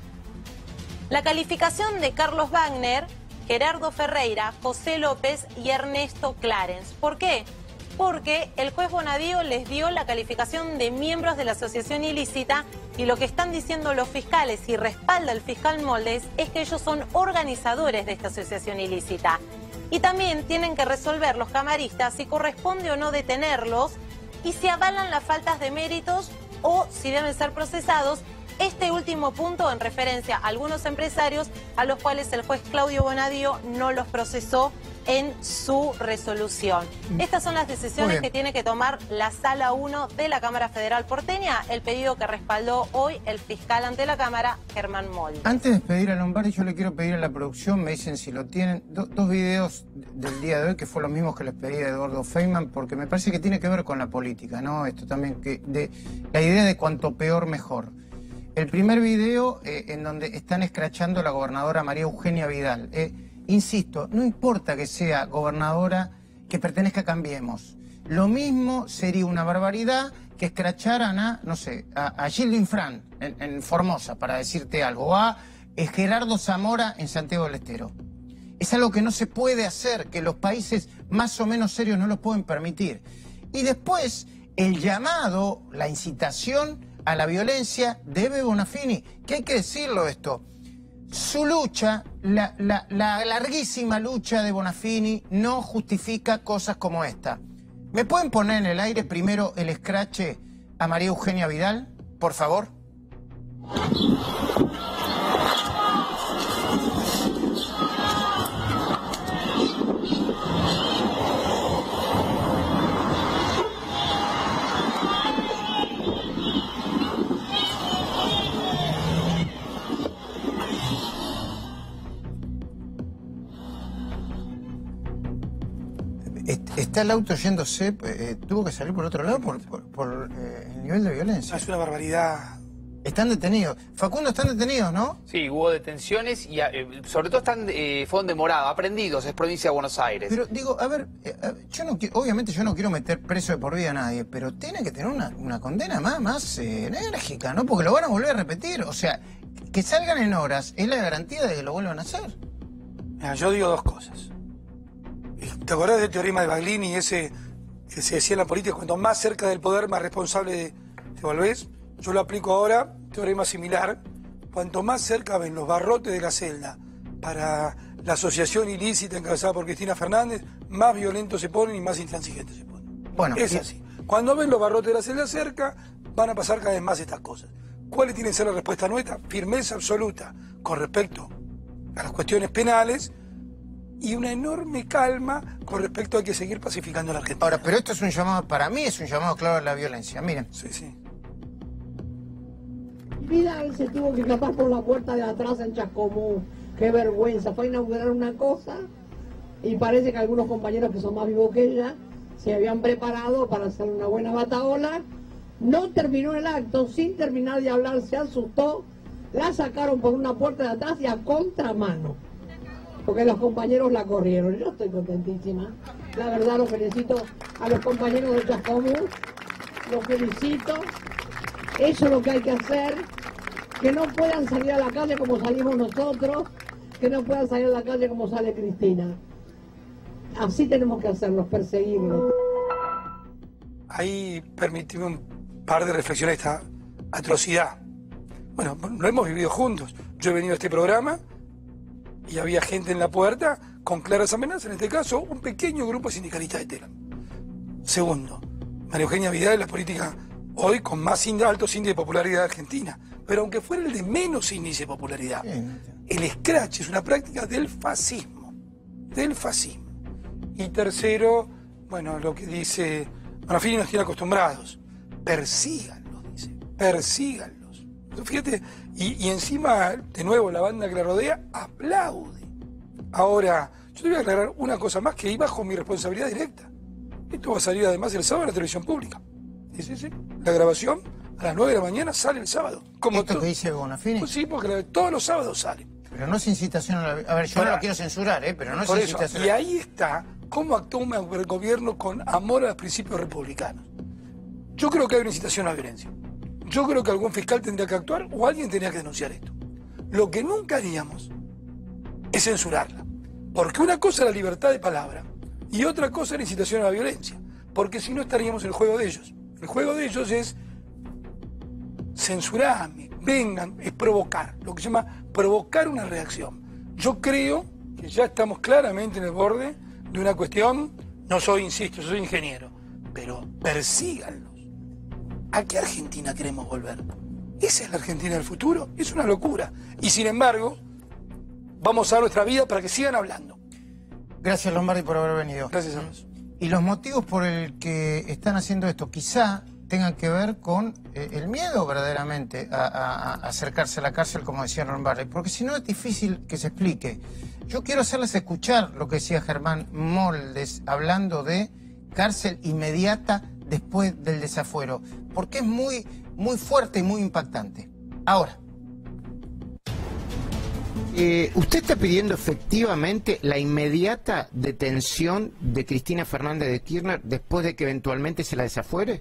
La calificación de Carlos Wagner, Gerardo Ferreira, José López y Ernesto Clarence. ¿Por qué? Porque el juez Bonadío les dio la calificación de miembros de la asociación ilícita y lo que están diciendo los fiscales y respalda el fiscal Moldes es que ellos son organizadores de esta asociación ilícita. Y también tienen que resolver los camaristas si corresponde o no detenerlos y si avalan las faltas de méritos o si deben ser procesados. Este último punto en referencia a algunos empresarios a los cuales el juez Claudio Bonadío no los procesó en su resolución. Estas son las decisiones que tiene que tomar la Sala uno de la Cámara Federal porteña, el pedido que respaldó hoy el fiscal ante la Cámara, Germán Moldes. Antes de pedir a Lombardi, yo le quiero pedir a la producción, me dicen si lo tienen, do, dos videos del día de hoy, que fue lo mismo que les pedí a Eduardo Feynman, porque me parece que tiene que ver con la política, ¿no? Esto también, que de la idea de cuanto peor, mejor. El primer video eh, en donde están escrachando a la gobernadora María Eugenia Vidal. Eh, insisto, no importa que sea gobernadora que pertenezca a Cambiemos. Lo mismo sería una barbaridad que escracharan a, no sé, a, a Gildo Infran en, en Formosa, para decirte algo, o a eh, Gerardo Zamora en Santiago del Estero. Es algo que no se puede hacer, que los países más o menos serios no lo pueden permitir. Y después, el llamado, la incitación a la violencia de Ebe Bonafini, que hay que decirlo esto, su lucha, la, la, la larguísima lucha de Bonafini no justifica cosas como esta. ¿Me pueden poner en el aire primero el escrache a María Eugenia Vidal, por favor? Está el auto yéndose, eh, tuvo que salir por otro lado por, por, por eh, el nivel de violencia. Es una barbaridad. Están detenidos. Facundo, están detenidos, ¿no? Sí, hubo detenciones y eh, sobre todo están, eh, fueron demorados, aprendidos, es provincia de Buenos Aires. Pero digo, a ver, eh, yo no quiero, obviamente yo no quiero meter preso de por vida a nadie, pero tiene que tener una, una condena más, más eh, enérgica, ¿no? Porque lo van a volver a repetir. O sea, que salgan en horas es la garantía de que lo vuelvan a hacer. Mira, yo digo dos cosas. ¿Te acordás del teorema de Baglini, ese que se decía en la política, cuanto más cerca del poder, más responsable te volvés? Yo lo aplico ahora, teorema similar. Cuanto más cerca ven los barrotes de la celda para la asociación ilícita encabezada por Cristina Fernández, más violentos se ponen y más intransigentes se ponen. Bueno, es así. Cuando ven los barrotes de la celda cerca, van a pasar cada vez más estas cosas. ¿Cuáles tienen que ser la respuesta nuestra? Firmeza absoluta con respecto a las cuestiones penales y una enorme calma con respecto a que seguir pacificando a la Argentina. Ahora, pero esto es un llamado, para mí es un llamado claro a la violencia, miren. Sí, sí. Vidal se tuvo que escapar por la puerta de atrás en Chascomú. Qué vergüenza, fue a inaugurar una cosa y parece que algunos compañeros que son más vivos que ella se habían preparado para hacer una buena bataola. No terminó el acto, sin terminar de hablar se asustó, la sacaron por una puerta de atrás y a contramano, porque los compañeros la corrieron. Yo estoy contentísima, la verdad los felicito a los compañeros de Chascomú, los felicito, eso es lo que hay que hacer, que no puedan salir a la calle como salimos nosotros, que no puedan salir a la calle como sale Cristina. Así tenemos que hacerlos, perseguirlos. Ahí permíteme un par de reflexiones a esta atrocidad. Bueno, lo hemos vivido juntos. Yo he venido a este programa y había gente en la puerta con claras amenazas, en este caso un pequeño grupo sindicalista de Telam. Segundo, María Eugenia Vidal es la política hoy con más altos índices de popularidad de Argentina. Pero aunque fuera el de menos índice de popularidad, el scratch es una práctica del fascismo. Del fascismo. Y tercero, bueno, lo que dice Bonafini nos tiene acostumbrados. Persíganlos, dice. Persíganlos. Fíjate, y, y encima, de nuevo, la banda que la rodea aplaude. Ahora, yo te voy a aclarar una cosa más que ahí bajo mi responsabilidad directa. Esto va a salir además el sábado en la televisión pública. Sí, sí, sí. La grabación a las nueve de la mañana sale el sábado. Como ¿Esto que dice Bonafini? Pues sí, porque la, todos los sábados sale. Pero no es incitación a la... A ver, yo Para, no lo quiero censurar, ¿eh? Pero no es incitación a la... Y ahí está cómo actúa un gobierno con amor a los principios republicanos. Yo creo que hay una incitación a la violencia. Yo creo que algún fiscal tendría que actuar o alguien tendría que denunciar esto. Lo que nunca haríamos es censurarla. Porque una cosa es la libertad de palabra y otra cosa es la incitación a la violencia. Porque si no estaríamos en el juego de ellos. El juego de ellos es censurarme, vengan, es provocar, lo que se llama provocar una reacción. Yo creo que ya estamos claramente en el borde de una cuestión, no soy, insisto, soy ingeniero, pero persíganlos. ¿A qué Argentina queremos volver? ¿Esa es la Argentina del futuro? Es una locura. Y sin embargo, vamos a dar nuestra vida para que sigan hablando. Gracias, Lombardi, por haber venido. Gracias a vos. Y los motivos por el que están haciendo esto quizá tengan que ver con eh, el miedo verdaderamente a, a, a acercarse a la cárcel, como decía Lombardi, porque si no es difícil que se explique. Yo quiero hacerles escuchar lo que decía Germán Moldes hablando de cárcel inmediata después del desafuero, porque es muy, muy fuerte y muy impactante. Ahora. Eh, ¿Usted está pidiendo efectivamente la inmediata detención de Cristina Fernández de Kirchner después de que eventualmente se la desafuere?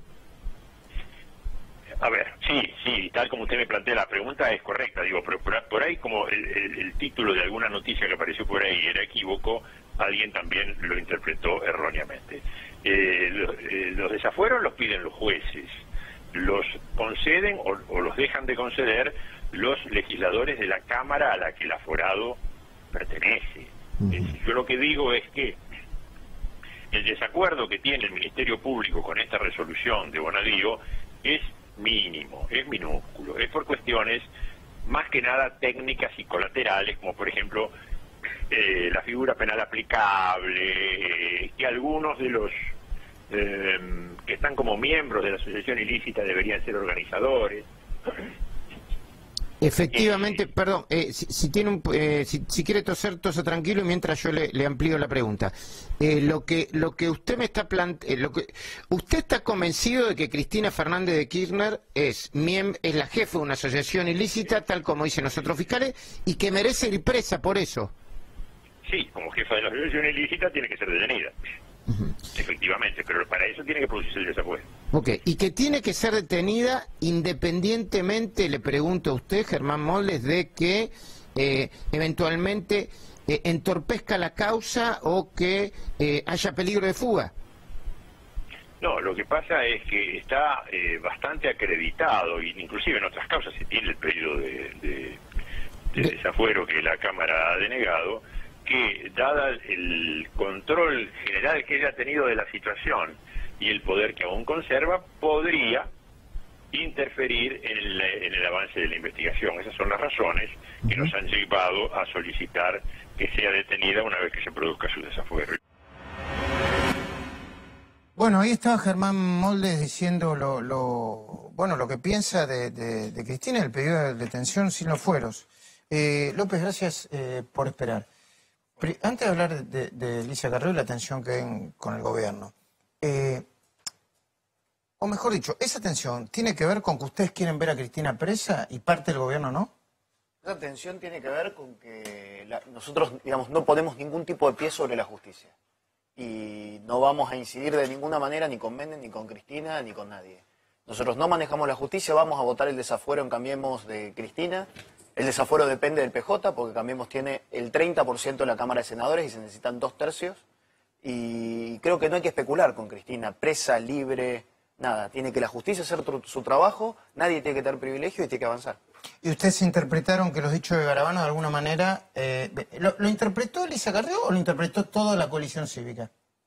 A ver, sí, sí, tal como usted me plantea la pregunta es correcta, digo, pero por, por ahí como el, el, el título de alguna noticia que apareció por ahí era equívoco, alguien también lo interpretó erróneamente. Eh, los, eh, los desafueros los piden los jueces, los conceden o, o los dejan de conceder los legisladores de la Cámara a la que el aforado pertenece. Uh-huh. Es decir, yo lo que digo es que el desacuerdo que tiene el Ministerio Público con esta resolución de Bonadío es mínimo, es minúsculo, es por cuestiones más que nada técnicas y colaterales, como por ejemplo eh, la figura penal aplicable, eh, que algunos de los eh, que están como miembros de la asociación ilícita deberían ser organizadores. Efectivamente, eh, perdón, eh, si, si tiene un, eh, si, si quiere toser, tosa tranquilo mientras yo le, le amplío la pregunta. Eh, lo que lo que usted me está planteando, eh, usted está convencido de que Cristina Fernández de Kirchner es, es la jefa de una asociación ilícita, tal como dicen los otros fiscales, y que merece ir presa por eso. Sí, como jefa de la asociación ilícita tiene que ser detenida. Uh-huh. Efectivamente, pero para eso tiene que producirse el desafuero. Ok, y que tiene que ser detenida independientemente, le pregunto a usted, Germán Moldes, de que eh, eventualmente eh, entorpezca la causa o que eh, haya peligro de fuga. No, lo que pasa es que está eh, bastante acreditado, y inclusive en otras causas se tiene el pedido de, de, de, de desafuero que la Cámara ha denegado, que dada el control general que ella ha tenido de la situación y el poder que aún conserva, podría interferir en el, en el avance de la investigación. Esas son las razones que nos han llevado a solicitar que sea detenida una vez que se produzca su desafuero. Bueno, ahí estaba Germán Moldes diciendo lo, lo bueno lo que piensa de, de, de Cristina, el pedido de detención sin los fueros. Eh, López, gracias eh, por esperar. Antes de hablar de, de Elisa Carrió y la tensión que hay con el gobierno, eh, o mejor dicho, ¿esa tensión tiene que ver con que ustedes quieren ver a Cristina presa y parte del gobierno no? Esa tensión tiene que ver con que la, nosotros, digamos, no ponemos ningún tipo de pie sobre la justicia. Y no vamos a incidir de ninguna manera ni con Méndez, ni con Cristina, ni con nadie. Nosotros no manejamos la justicia, vamos a votar el desafuero en Cambiemos de Cristina. El desafuero depende del P J, porque Cambiemos tiene el treinta por ciento de la Cámara de Senadores y se necesitan dos tercios. Y creo que no hay que especular con Cristina, presa, libre, nada. Tiene que la justicia hacer su trabajo, nadie tiene que tener privilegio y tiene que avanzar. ¿Y ustedes interpretaron que los dichos de Garabano de alguna manera... Eh, ¿lo, ¿Lo interpretó Elisa Carrió o lo interpretó toda la coalición cívica?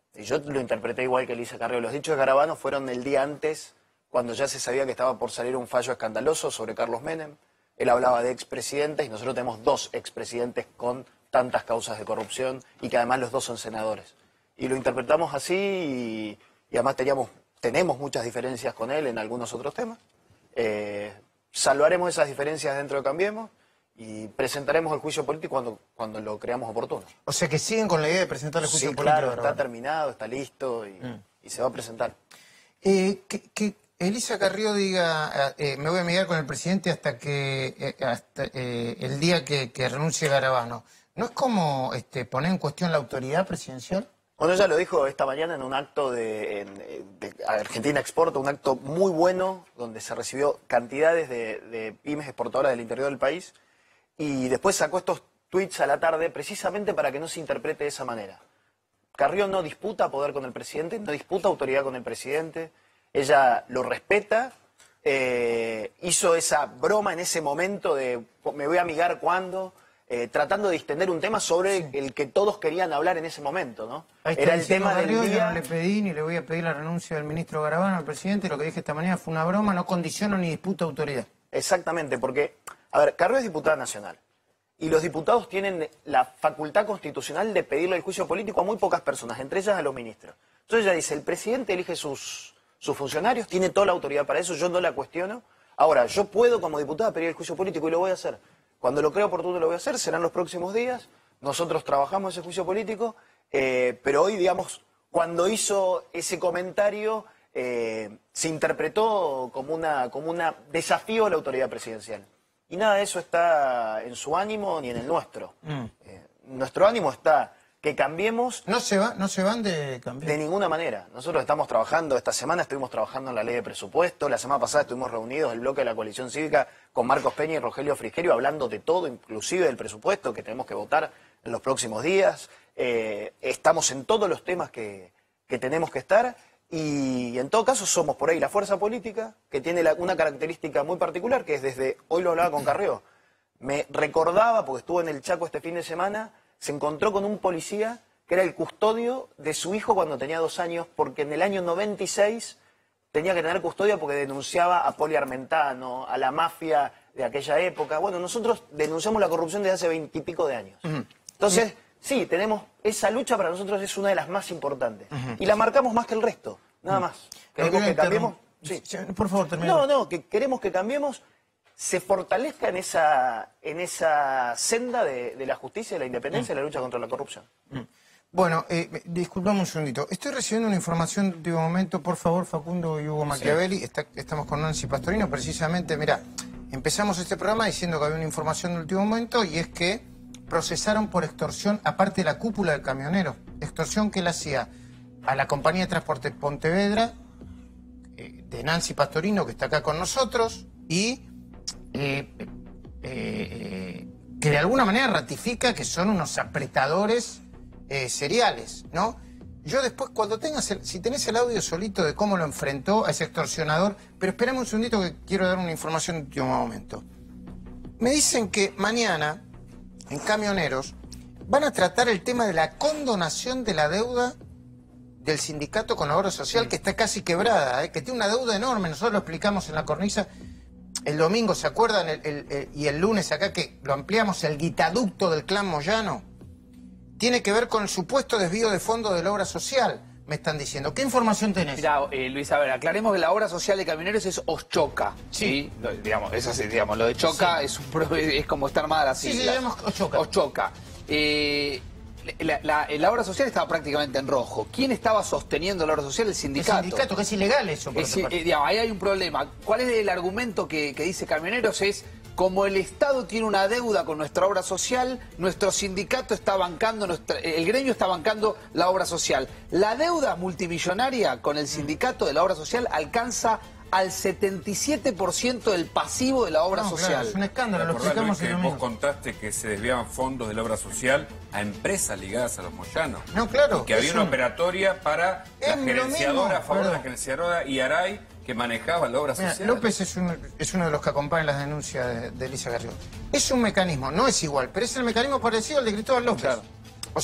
Y yo lo interpreté igual que Elisa Carrió. Los dichos de Garabano fueron el día antes, cuando ya se sabía que estaba por salir un fallo escandaloso sobre Carlos Menem. Él hablaba de expresidentes y nosotros tenemos dos expresidentes con tantas causas de corrupción y que además los dos son senadores. Y lo interpretamos así y, y además teníamos, tenemos muchas diferencias con él en algunos otros temas. Eh, salvaremos esas diferencias dentro de Cambiemos y presentaremos el juicio político cuando, cuando lo creamos oportuno. O sea que siguen con la idea de presentar el juicio sí, político. Claro, ¿verdad? está terminado, está listo y, mm. y se va a presentar. Eh, que, que Elisa Carrió diga, eh, me voy a amigar con el presidente hasta que eh, hasta eh, el día que, que renuncie Garabano. ¿No es como este, poner en cuestión la autoridad presidencial? Bueno, ella lo dijo esta mañana en un acto de, en, de Argentina Exporta, un acto muy bueno, donde se recibió cantidades de, de pymes exportadoras del interior del país, y después sacó estos tweets a la tarde precisamente para que no se interprete de esa manera. Carrió no disputa poder con el presidente, no disputa autoridad con el presidente, ella lo respeta, eh, hizo esa broma en ese momento de me voy a amigar cuando... Eh, tratando de distender un tema sobre sí. el que todos querían hablar en ese momento, ¿no? Ahí está Era el tema del Carrió, día... Yo no le pedí ni le voy a pedir la renuncia del ministro Garabano al presidente, lo que dije esta mañana fue una broma, no condiciono ni disputa autoridad. Exactamente, porque, a ver, Carrió es diputada nacional, y los diputados tienen la facultad constitucional de pedirle el juicio político a muy pocas personas, entre ellas a los ministros. Entonces ella dice, el presidente elige sus, sus funcionarios, tiene toda la autoridad para eso, yo no la cuestiono. Ahora, yo puedo como diputada pedir el juicio político y lo voy a hacer. Cuando lo creo oportuno lo voy a hacer, serán los próximos días. Nosotros trabajamos ese juicio político, eh, pero hoy, digamos, cuando hizo ese comentario, eh, se interpretó como una, como una desafío a la autoridad presidencial. Y nada de eso está en su ánimo ni en el nuestro. Mm. Eh, nuestro ánimo está que cambiemos... ¿No se va, no se van de cambiar? De ninguna manera. Nosotros estamos trabajando, esta semana estuvimos trabajando en la ley de presupuesto, la semana pasada estuvimos reunidos, el bloque de la coalición cívica, con Marcos Peña y Rogelio Frigerio, hablando de todo, inclusive del presupuesto que tenemos que votar en los próximos días. Eh, estamos en todos los temas que, que tenemos que estar y en todo caso somos por ahí la fuerza política que tiene la, una característica muy particular, que es desde, hoy lo hablaba con Carrió, me recordaba, porque estuvo en el Chaco este fin de semana, se encontró con un policía que era el custodio de su hijo cuando tenía dos años, porque en el año noventa y seis tenía que tener custodia porque denunciaba a Poli Armentano, a la mafia de aquella época. Bueno, nosotros denunciamos la corrupción desde hace veintipico de años. Uh-huh. Entonces, sí, tenemos esa lucha, para nosotros es una de las más importantes. Uh-huh. Y la marcamos más que el resto, nada uh-huh. más. Queremos que cambiemos... Sí. Por favor, termina. No, no, que queremos que cambiemos... se fortalezca en esa, en esa senda de, de la justicia, de la independencia mm. y la lucha contra la corrupción. Mm. Bueno, eh, disculpame un segundito. Estoy recibiendo una información de último momento. Por favor, Facundo y Hugo Machiavelli. Sí. Está, estamos con Nancy Pastorino. Precisamente, mira, empezamos este programa diciendo que había una información de último momento y es que procesaron por extorsión, aparte de la cúpula del camionero. Extorsión que él hacía a la compañía de transporte Pontevedra, eh, de Nancy Pastorino, que está acá con nosotros, y... Eh, eh, eh, que de alguna manera ratifica que son unos apretadores eh, seriales, ¿no? Yo después, cuando tengas, el, si tenés el audio solito de cómo lo enfrentó a ese extorsionador, pero esperame un segundito que quiero dar una información en último momento. Me dicen que mañana, en Camioneros, van a tratar el tema de la condonación de la deuda del sindicato con la obra social, que está casi quebrada, ¿eh? Que tiene una deuda enorme, nosotros lo explicamos en la cornisa. El domingo, ¿se acuerdan? El, el, el, y el lunes acá que lo ampliamos, el guitaducto del clan Moyano. Tiene que ver con el supuesto desvío de fondos de la obra social, me están diciendo. ¿Qué información tenés? Mira, eh, Luis, a ver, aclaremos que la obra social de Camioneros es Oschoca. Sí. ¿Sí? Digamos, es así, digamos, lo de Choca sí. es, un, es como está armada la sigla. Sí, sí, digamos Oschoca. Oschoca. Eh, La, la, la obra social estaba prácticamente en rojo. ¿Quién estaba sosteniendo la obra social? El sindicato. El sindicato, que es ilegal eso. Por es, eh, digamos, ahí hay un problema. ¿Cuál es el argumento que, que dice Camioneros? Es, como el Estado tiene una deuda con nuestra obra social, nuestro sindicato está bancando, nuestra, el gremio está bancando la obra social. La deuda multimillonaria con el sindicato de la obra social alcanza al setenta y siete por ciento del pasivo de la obra no, social. Claro, es un escándalo, lo explicamos que vos contaste que se desviaban fondos de la obra social a empresas ligadas a los Moyanos. No, claro. Y que había una un... operatoria para la gerenciadora, a favor de la gerenciadora Iaray, que manejaba la obra Mira, social. López es, un, es uno de los que acompaña las denuncias de, de Elisa Carrió. Es un mecanismo, no es igual, pero es el mecanismo parecido al de Cristóbal López. Claro. O sea,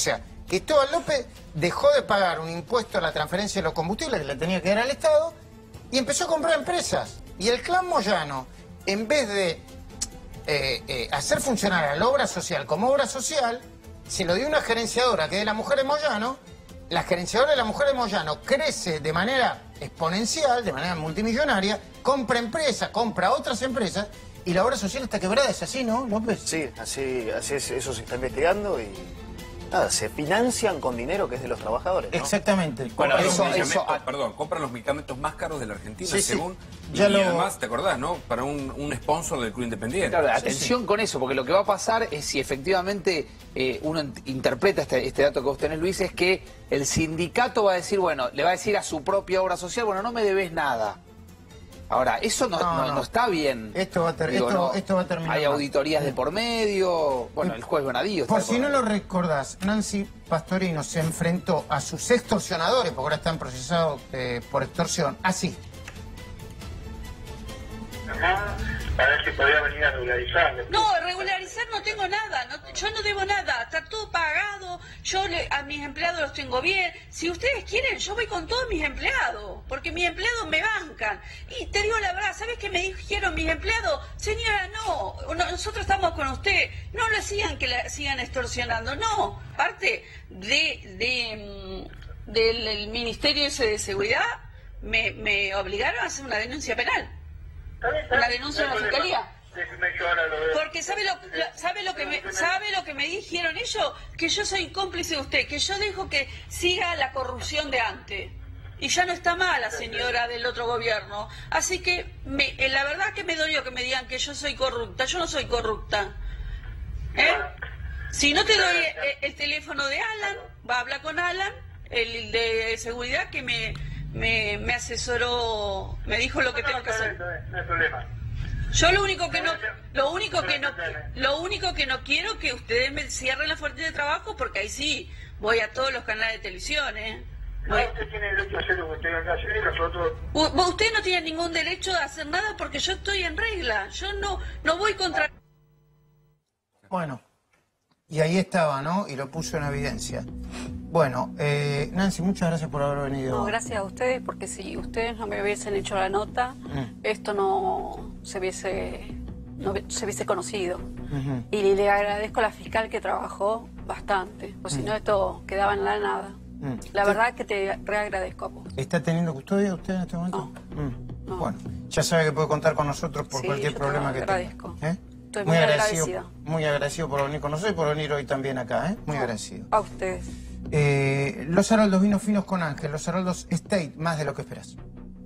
Cristóbal López dejó de pagar un impuesto a la transferencia de los combustibles que le tenía que dar al Estado y empezó a comprar empresas. Y el clan Moyano, en vez de eh, eh, hacer funcionar a la obra social como obra social, se lo dio una gerenciadora que es de la mujer de Moyano. La gerenciadora de la mujer de Moyano crece de manera exponencial, de manera multimillonaria, compra empresas, compra otras empresas, y la obra social está quebrada. ¿Es así, no, López? Sí, así, así es, eso se está investigando y nada, se financian con dinero que es de los trabajadores, ¿no? Exactamente. Bueno, Eso- los medicamentos, eso- perdón, compran los medicamentos más caros de la Argentina, Sí, sí. según... Ya y lo- además, ¿te acordás, no? Para un, un sponsor del Club Independiente. Claro, Sí, atención sí. con eso, porque lo que va a pasar es si efectivamente eh, uno int- interpreta este, este dato que vos tenés, Luis, es que el sindicato va a decir, bueno, le va a decir a su propia obra social, bueno, no me debes nada. Ahora, eso no, No, no- no. no está bien. Esto va a ter- Digo, esto- no, esto va a terminar Hay mal. auditorías de por medio, bueno, el juez Bonadío. Por está si no con- lo recordás, Nancy Pastorino se enfrentó a sus extorsionadores, porque ahora están procesados eh, por extorsión, así. Para ver si podía venir a regularizarlo. No, regularizar no tengo nada, no- yo no debo nada, está todo pagado, yo le- a mis empleados los tengo bien. Si ustedes quieren, yo voy con todos mis empleados, porque mis empleados me bancan. Y te digo la verdad, ¿sabes qué me dijeron mis empleados? Señora, no, no, nosotros estamos con usted, no le sigan que la sigan extorsionando, no. Parte de, de, mm, del el Ministerio ese de Seguridad me, me obligaron a hacer una denuncia penal. Una denuncia a la fiscalía. Porque sabe lo, lo- sabe lo que me sabe lo que me dijeron ellos, que yo soy cómplice de usted, que yo dejo que siga la corrupción de antes. Y ya no está mal la señora del otro gobierno. Así que me, eh, la verdad que me dolió que me digan que yo soy corrupta. Yo no soy corrupta. ¿Eh? Si no te doy eh, el teléfono de Alan, va a hablar con Alan, el de seguridad que me, me, me asesoró, me dijo lo que tengo que hacer. No hay problema. Yo lo único que no, lo único que no, lo único que no quiero es que ustedes me cierren la fuente de trabajo, porque ahí sí voy a todos los canales de televisión, ¿eh? Voy- Usted tiene derecho a hacer lo que usted venga a hacer y nosotros... U- Usted no tiene ningún derecho a hacer nada porque yo estoy en regla. Yo no, no voy contra. Bueno, y ahí estaba, ¿no? Y lo puso en evidencia. Bueno, eh, Nancy, muchas gracias por haber venido. No, gracias a ustedes, porque si ustedes no me hubiesen hecho la nota, Mm. esto no se hubiese, no se hubiese conocido. Ujú. Y le agradezco a la fiscal que trabajó bastante, pues si no esto quedaba en la nada. Mm. La verdad que te reagradezco a vos. ¿Está teniendo custodia usted en este momento? Mm. Bueno, ya sabe que puede contar con nosotros por Sí, cualquier yo te problema lo que agradezco. tenga. ¿Eh? Estoy muy agradecida. Muy agradecido por venir con nosotros y por venir hoy también acá, ¿eh? Muy agradecido. A ustedes. Eh, los Haroldos, vinos finos con Ángel. Los Haroldos Estate, más de lo que esperas.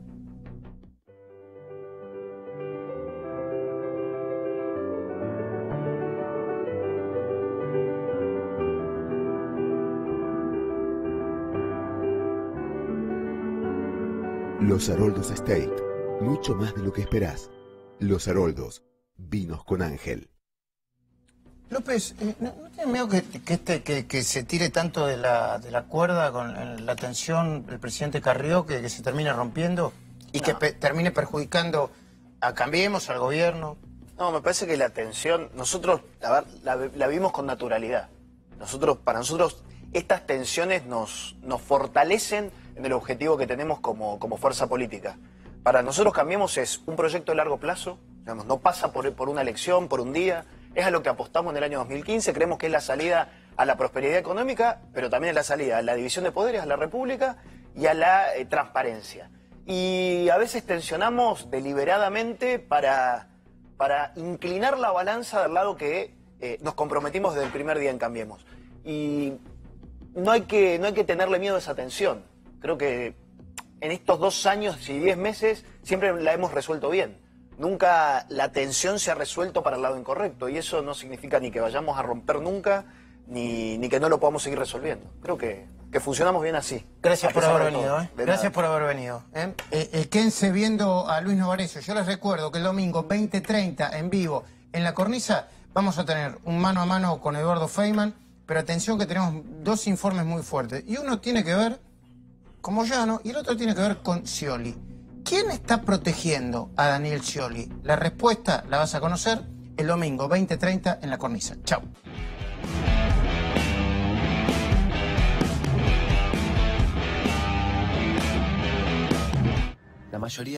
Los Haroldos Estate, mucho más de lo que esperás. Los Haroldos, vinos con Ángel. López, eh, ¿no, no tiene miedo que, que, este, que, que se tire tanto de la, de la cuerda con eh, la tensión del presidente Carrió, que, que se termine rompiendo y que pe- termine perjudicando a Cambiemos, al gobierno? No, me parece que la tensión, nosotros la, la, la vivimos con naturalidad. Nosotros, para nosotros, estas tensiones nos, nos fortalecen en el objetivo que tenemos como, como fuerza política. Para nosotros Cambiemos es un proyecto de largo plazo, digamos, no pasa por, por una elección, por un día, es a lo que apostamos en el año dos mil quince, creemos que es la salida a la prosperidad económica, pero también es la salida a la división de poderes, a la república y a la eh, transparencia. Y a veces tensionamos deliberadamente para, para inclinar la balanza del lado que eh, nos comprometimos desde el primer día en Cambiemos. Y no hay que, no hay que tenerle miedo a esa tensión. Creo que en estos dos años y diez meses siempre la hemos resuelto bien. Nunca la tensión se ha resuelto para el lado incorrecto y eso no significa ni que vayamos a romper nunca ni, ni que no lo podamos seguir resolviendo. Creo que, que funcionamos bien así. Gracias A por pesar haber de todo. venido, ¿eh? De Gracias nada. por haber venido. ¿eh? Eh, eh, quédense viendo a Luis Novarecio. Yo les recuerdo que el domingo veinte treinta en vivo en La Cornisa vamos a tener un mano a mano con Eduardo Feynman, pero atención que tenemos dos informes muy fuertes. Y uno tiene que ver con Moyano y el otro tiene que ver con Scioli. ¿Quién está protegiendo a Daniel Scioli? La respuesta la vas a conocer el domingo veinte treinta en La Cornisa. Chao. La mayoría